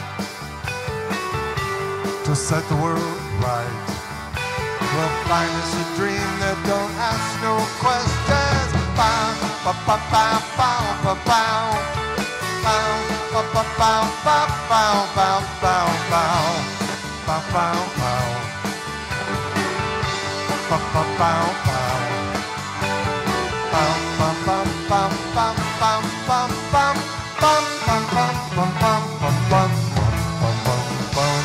to set the world right. We'll find us a dream that don't ask no questions. Bow, ba ba bow, bow, ba bow. Bow, ba ba bow, bow, bow, bow, bow, bow. Bow, bow, bow. Ba ba bow, bow. Bow, ba ba bow, bow, bow, bow, bow. Bum, bum, bum, bum, bum, bum, bum, bum, bum, bum.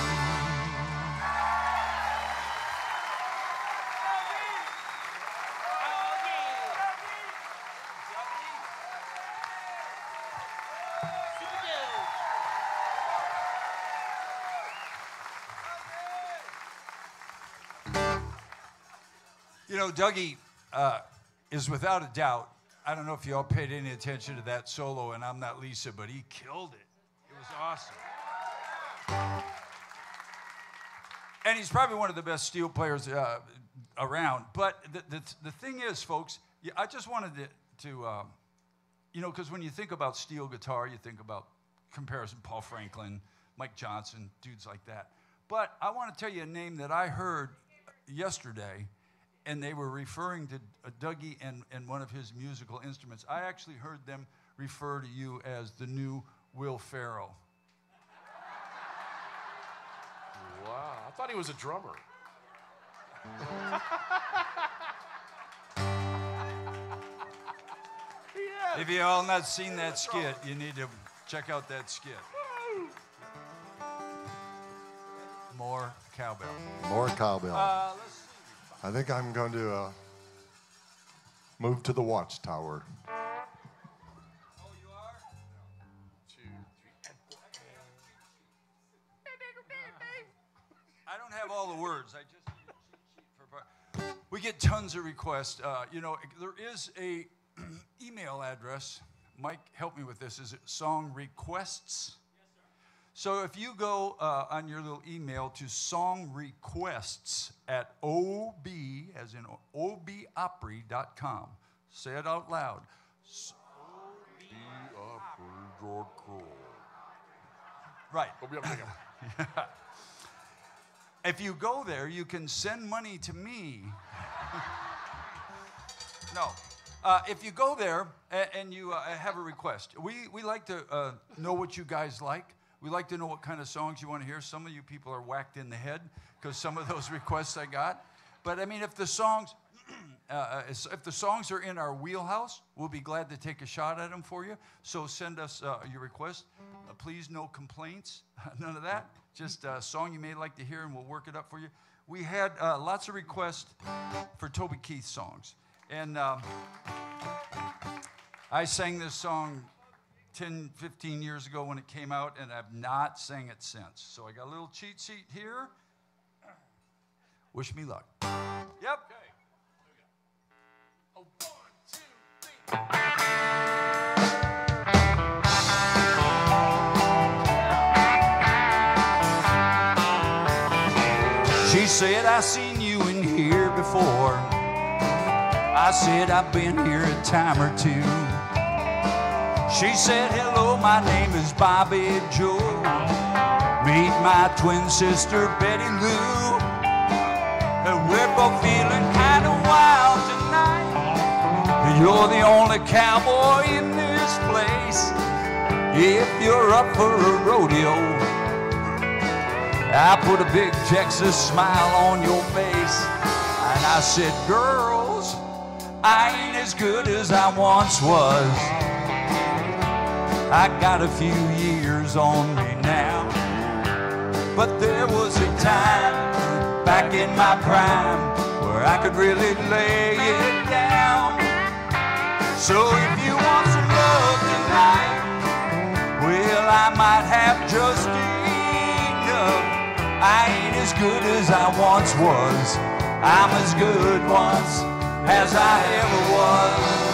You know, Dougie uh, is without a doubt, I don't know if you all paid any attention to that solo, and I'm not Lisa, but he killed it. It was awesome. And he's probably one of the best steel players uh, around. But the, the, the thing is, folks, I just wanted to, to um, you know, because when you think about steel guitar, you think about comparison, Paul Franklin, Mike Johnson, dudes like that. But I want to tell you a name that I heard yesterday, and they were referring to uh, Dougie and, and one of his musical instruments. I actually heard them refer to you as the new Will Ferrell. Wow. I thought he was a drummer. Yeah. If you all not seen that skit, you need to check out that skit. More cowbell. More cowbell. Uh, let's see. I think I'm going to uh, move to the watchtower. Oh, you are? Two, three, and four. have all the words. I just need a cheat sheet for part. We get tons of requests. Uh, you know, there is a email address. Mike, help me with this. Is it song requests? So if you go uh, on your little email to song requests at O B, as in O B Opry dot com, say it out loud. O B Opry dot com. Right. If you go there, you can send money to me. No. Uh, if you go there and, and you uh, have a request, we, we like to uh, know what you guys like. We like to know what kind of songs you want to hear. Some of you people are whacked in the head because some of those requests I got. But I mean, if the songs, uh, if the songs are in our wheelhouse, we'll be glad to take a shot at them for you. So send us uh, your request. Uh, please, no complaints, none of that. Just a song you may like to hear, and we'll work it up for you. We had uh, lots of requests for Toby Keith songs, and um, I sang this song ten, fifteen years ago when it came out, and I've not sang it since. So I got a little cheat sheet here. Wish me luck. Yep. Okay. A one, two, three. She said, I seen you in here before. I said, I've been here a time or two. She said, hello, my name is Bobby Joe. Meet my twin sister, Betty Lou. And we're both feeling kind of wild tonight. You're the only cowboy in this place. If you're up for a rodeo, I put a big Texas smile on your face. And I said, girls, I ain't as good as I once was. I got a few years on me now. But there was a time back in my prime where I could really lay it down. So if you want some love tonight, well, I might have just enough. I ain't as good as I once was. I'm as good once as I ever was.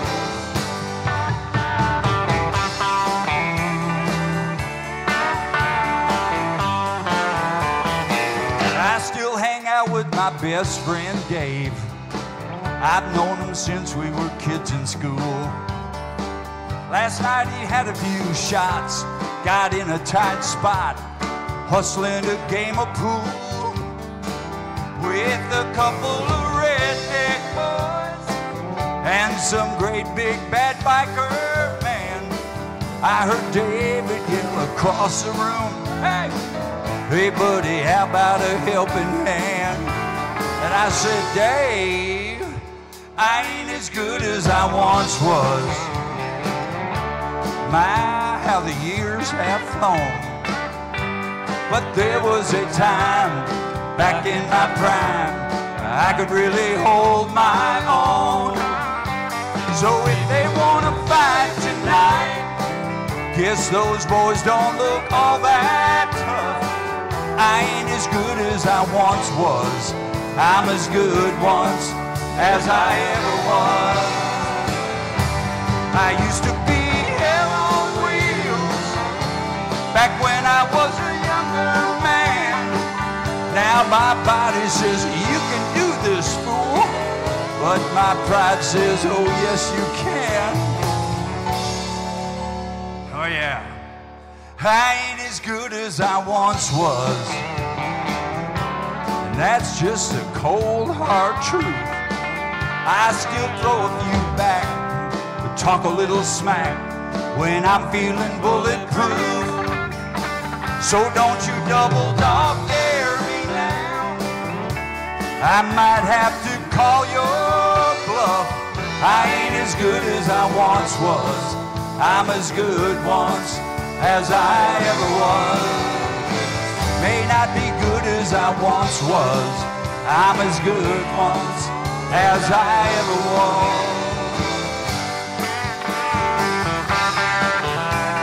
I still hang out with my best friend Dave. I've known him since we were kids in school. Last night he had a few shots, got in a tight spot, hustling a game of pool with a couple of redneck boys and some great big bad biker man. I heard David yell across the room, hey, hey buddy, how about a helping hand? And I said, Dave, I ain't as good as I once was. My, how the years have flown. But there was a time back in my prime I could really hold my own. So if they want to fight tonight, guess those boys don't look all that tough. I ain't as good as I once was. I'm as good once as I ever was. I used to be hell on wheels back when I was a younger man. Now my body says, you can do this, fool. But my pride says, oh yes you can. Oh yeah. I ain't as good as I once was. And that's just a cold hard truth. I still throw a few back, but talk a little smack when I'm feeling bulletproof. So don't you double dog dare me now. I might have to call your bluff. I ain't as good as I once was. I'm as good once as I ever was. May not be good as I once was. I'm as good once as I ever was.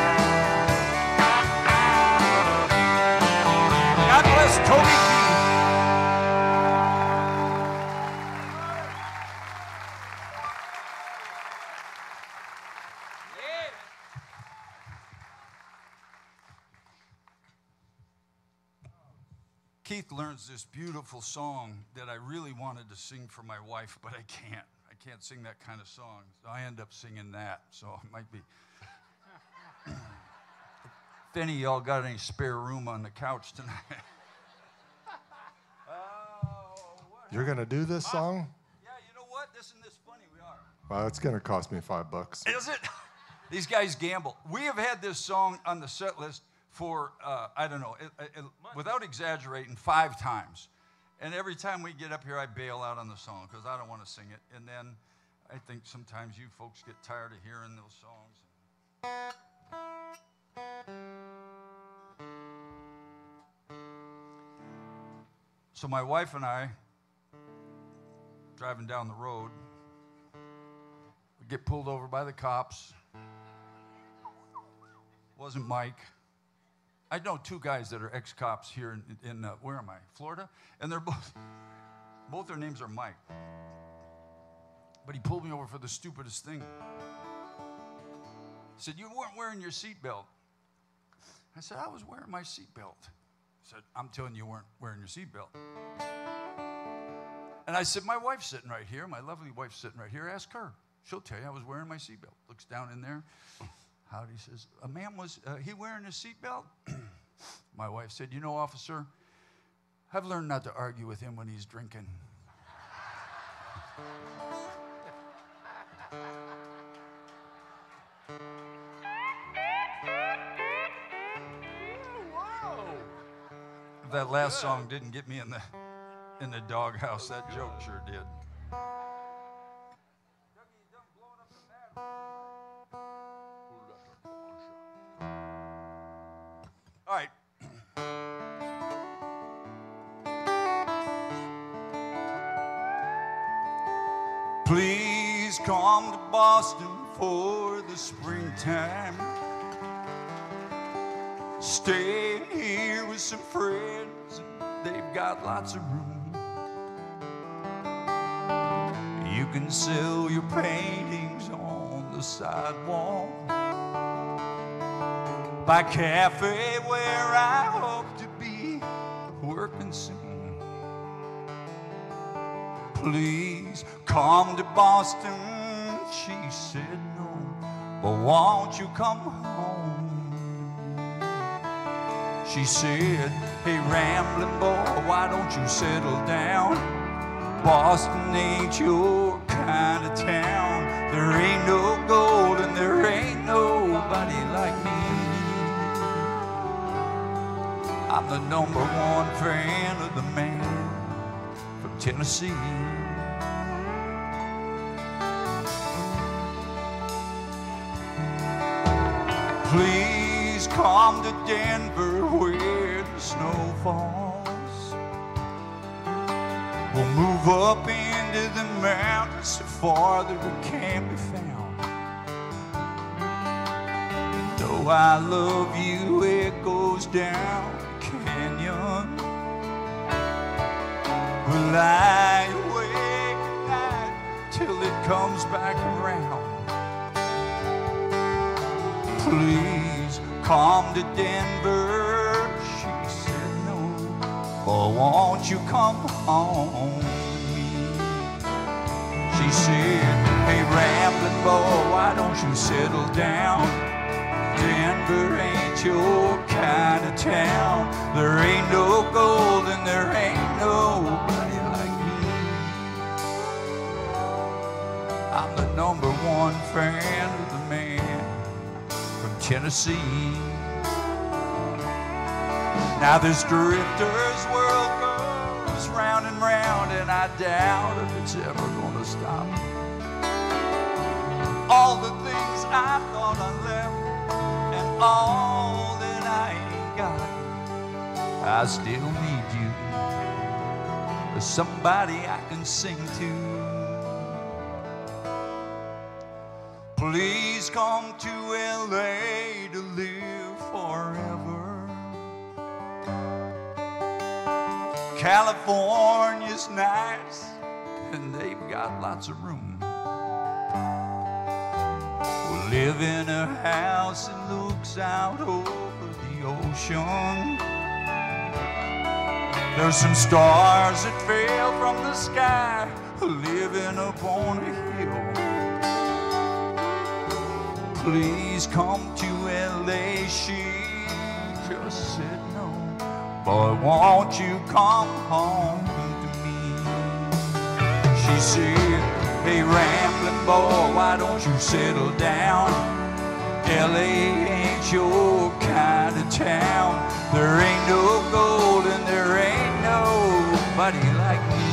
God bless Toby Keith. Keith learns this beautiful song that I really wanted to sing for my wife, but I can't. I can't sing that kind of song. So I end up singing that. So it might be. If any of y'all got any spare room on the couch tonight. You're going to do this song? Yeah, you know what? Isn't this funny? We are. Well, it's going to cost me five bucks. Is it? These guys gamble. We have had this song on the set list for, uh, I don't know, it, it, without exaggerating, five times. And every time we get up here, I bail out on the song because I don't want to sing it. And then I think sometimes you folks get tired of hearing those songs. So my wife and I, driving down the road, we get pulled over by the cops. Wasn't Mike. I know two guys that are ex-cops here in, in uh, where am I? Florida? And they're both, both their names are Mike. But he pulled me over for the stupidest thing. He said, you weren't wearing your seatbelt. I said, I was wearing my seatbelt. He said, I'm telling you, you weren't wearing your seatbelt. And I said, my wife's sitting right here. My lovely wife's sitting right here. Ask her. She'll tell you I was wearing my seatbelt. Looks down in there. Howdy, says, a man was, uh, he wearing a seatbelt? My wife said, you know, officer, I've learned not to argue with him when he's drinking. That last song didn't get me in the in the doghouse. That joke sure did. All right. Please come to Boston for the springtime. Staying here with some friends, they've got lots of room. You can sell your paintings on the sidewalk by cafe where I hope to be working soon. Please come to Boston, she said no, but won't you come home? She said, hey, rambling boy, why don't you settle down? Boston ain't your kind of town. There ain't no gold and there ain't nobody like me. I'm the number one fan of the man from Tennessee. Please come to Denver where the snow falls. We'll move up into the mountains so farther it can't be found. And though I love you, it goes down the canyon. We'll lie awake at night till it comes back around. Please come to Denver, she said no, but won't you come home with me? She said, hey, rambling boy, why don't you settle down? Denver ain't your kind of town. There ain't no gold and there ain't nobody like me. I'm the number one fan of the man from Tennessee. Now this drifter's world goes round and round, and I doubt if it's ever gonna stop. All the things I thought I left and all that I ain't got, I still need you. There's somebody I can sing to. Please come to L A to live forever. California's nice, and they've got lots of room. We'll live in a house that looks out over the ocean. There's some stars that fell from the sky, living upon a hill. Please come to L A. She just said no. Boy, won't you come home to me? She said, hey, rambling boy, why don't you settle down? L A ain't your kind of town. There ain't no gold and there ain't nobody like me.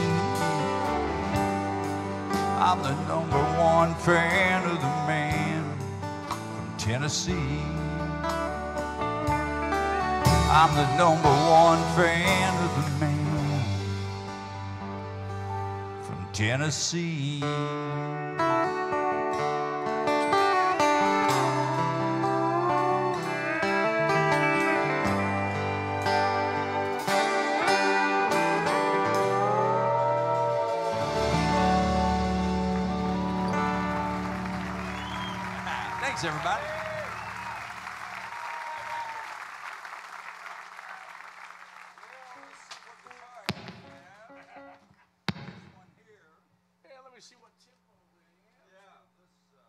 I'm the number one fan of the man from Tennessee. I'm the number one fan of the man from Tennessee. Thanks, everybody. Hey, let me see what tempo we're in. Yeah, this, uh...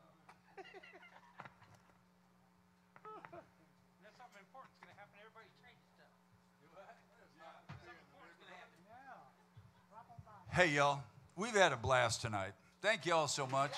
That's something important. It's going to happen. Everybody change stuff. Something important's going to happen. Yeah. Hey, y'all. We've had a blast tonight. Thank y'all so much.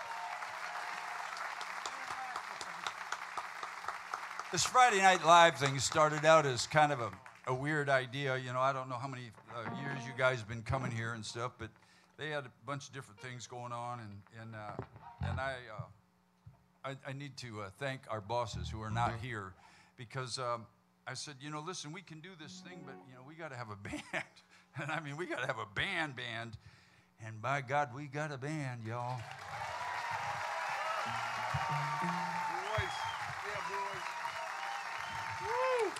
This Friday Night Live thing started out as kind of a, a weird idea. You know, I don't know how many uh, years you guys have been coming here and stuff, but they had a bunch of different things going on, and and uh, and I, uh, I I need to uh, thank our bosses who are not here, because um, I said, you know, listen, we can do this thing, but you know, we got to have a band, and I mean, we got to have a band, band, and by God, we got a band, y'all. Boys. Yeah, boys. Woo!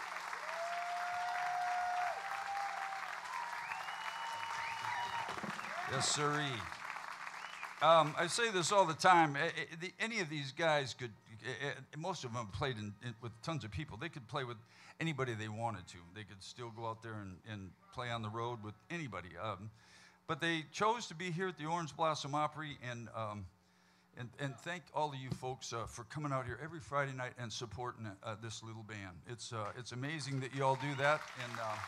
Yes, sirree. Um, I say this all the time. A- a- the- Any of these guys could, a- a- most of them played in, in, with tons of people. They could play with anybody they wanted to. They could still go out there and, and play on the road with anybody. Um, but they chose to be here at the Orange Blossom Opry, and um, and, and thank all of you folks uh, for coming out here every Friday night and supporting uh, this little band. It's uh, it's amazing that you all do that, and uh,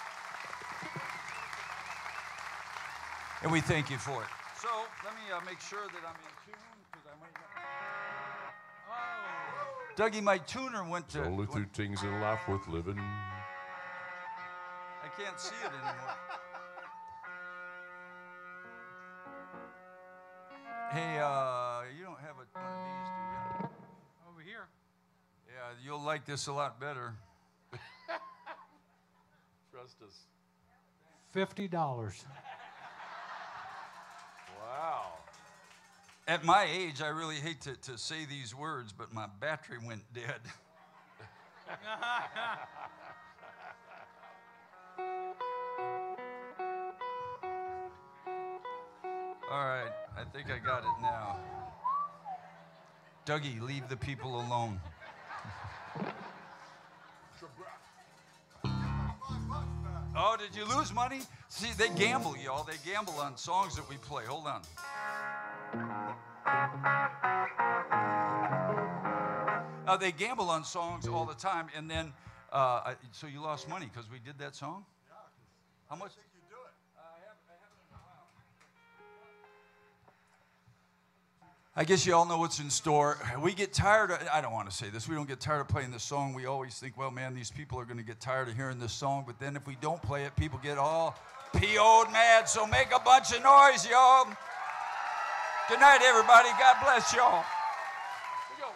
and we thank you for it. So let me uh, make sure that I'm in tune, because I might not. Oh, Dougie, my tuner went to. Only two went, things in life worth living. I can't see it anymore. Hey, uh, you don't have a, one of these, do you? Over here. Yeah, you'll like this a lot better. Trust us. Fifty dollars. Wow. At my age, I really hate to, to say these words, but my battery went dead. All right, I think I got it now. Dougie, leave the people alone. Oh, did you lose money? See, they gamble, y'all. They gamble on songs that we play. Hold on. Uh, they gamble on songs all the time, and then, uh, I, so you lost money because we did that song? Yeah. How much? I think you do it. Uh, I haven't, I haven't in a while. I guess you all know what's in store. We get tired of, I don't want to say this, we don't get tired of playing this song. We always think, well, man, these people are going to get tired of hearing this song, but then if we don't play it, people get all P O'd mad, so make a bunch of noise, y'all. Good night, everybody. God bless y'all. Here we go.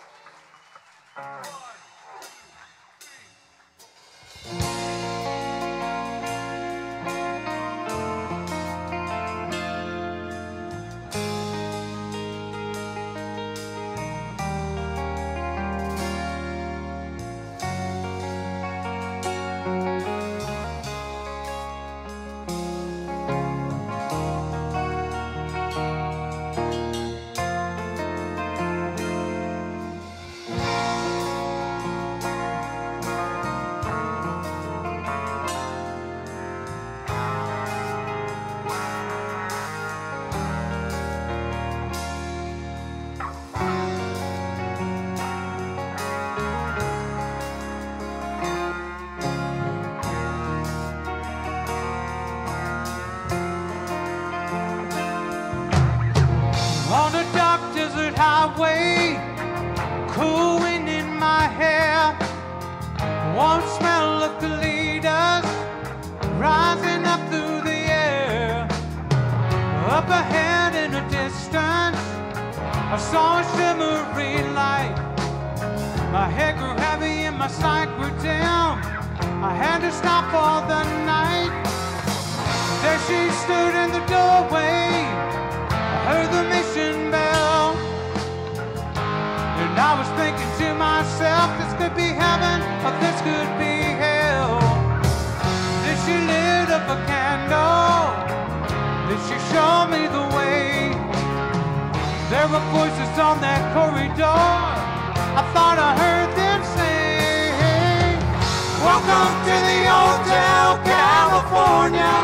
I saw a shimmering light. My head grew heavy and my sight grew dim. I had to stop for the night. There she stood in the doorway. I heard the mission bell. And I was thinking to myself, this could be heaven or this could be hell. Then she lit up a candle. Then she showed me the way. There were voices on that corridor. I thought I heard them say, welcome to the Hotel California.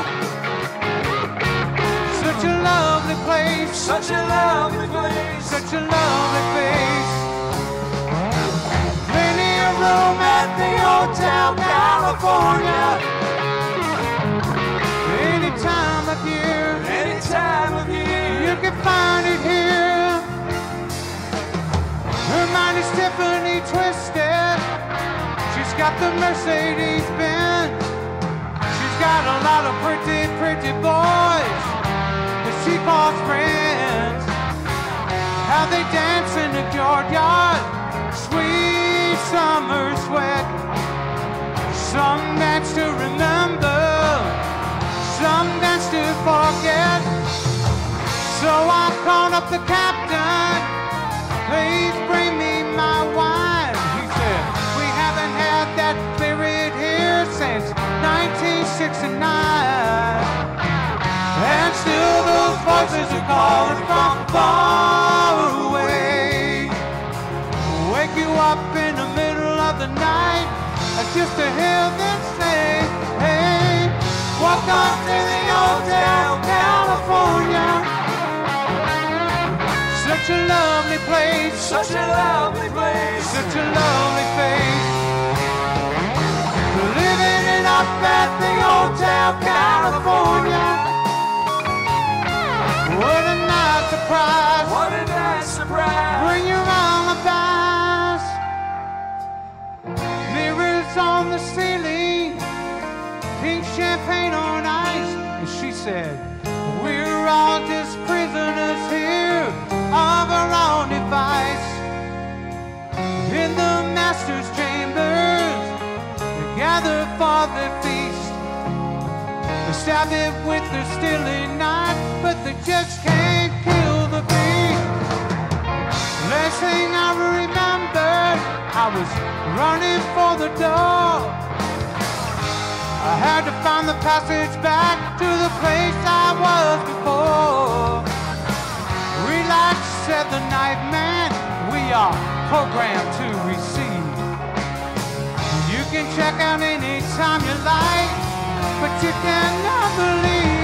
Such a lovely place, such a lovely place, such a lovely place. Plenty of room at the Hotel California. Any time of year, any time of year, you can find it here. Her mind is Tiffany twisted. She's got the Mercedes Benz. She's got a lot of pretty, pretty boys that she calls friends. How they dance in the courtyard, sweet summer sweat. Some dance to remember, some dance to forget. So I called up the captain. Please bring me my wine. He said, we haven't had that spirit here since nineteen sixty-nine. And still those voices are calling from far away. Wake you up in the middle of the night just to hear them say, hey, welcome to the Hotel California. Such a lovely place, such a lovely place, such a lovely face. Living it up at the Hotel California. What a nice surprise, what a nice surprise. Bring your alibis. Mirrors on the ceiling, pink champagne on ice. And she said, we're all just prisoners here of our own device. In the master's chambers, they gather for the feast. They stab it with their steely knife, but they just can't kill the beast. Last thing I remembered, I was running for the door. I had to find the passage back to the place I was before. Relax, said the night man, we are programmed to receive. You can check out anytime you like, but you cannot believe.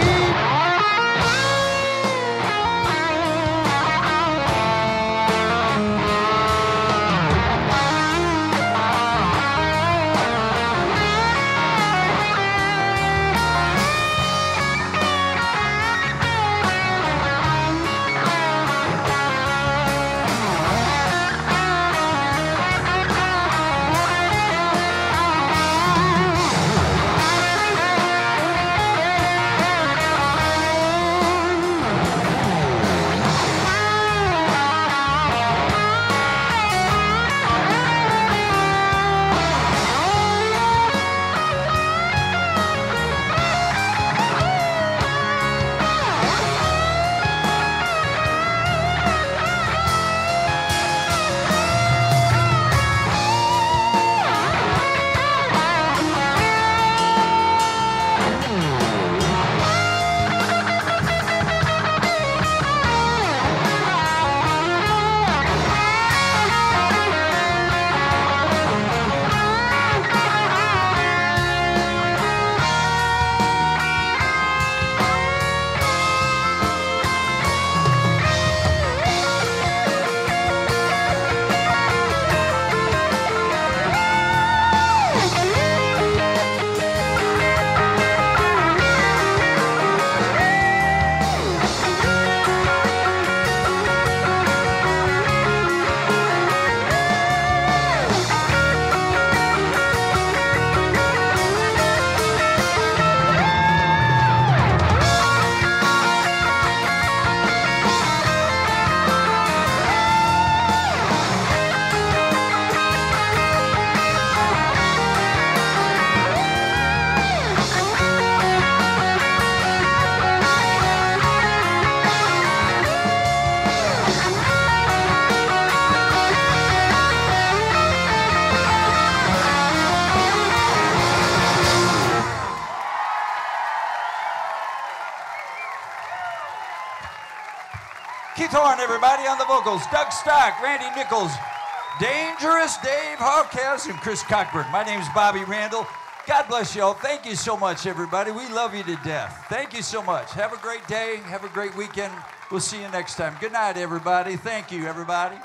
Keith Horn, everybody, on the vocals. Doug Stock, Randy Nichols, Dangerous Dave Hawkes, and Chris Cockburn. My name's Bobby Randall. God bless you all. Thank you so much, everybody. We love you to death. Thank you so much. Have a great day. Have a great weekend. We'll see you next time. Good night, everybody. Thank you, everybody.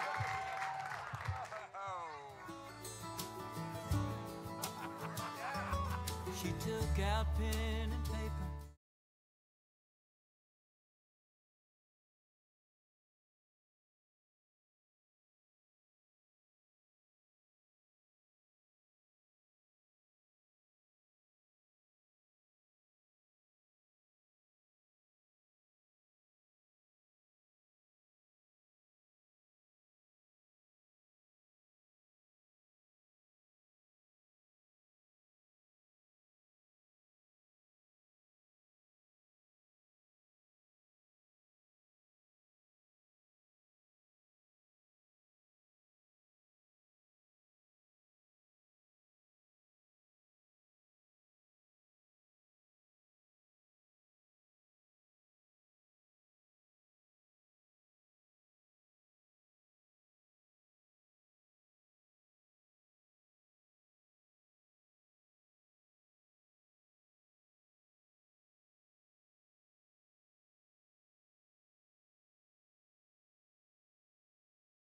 She took out pen and paper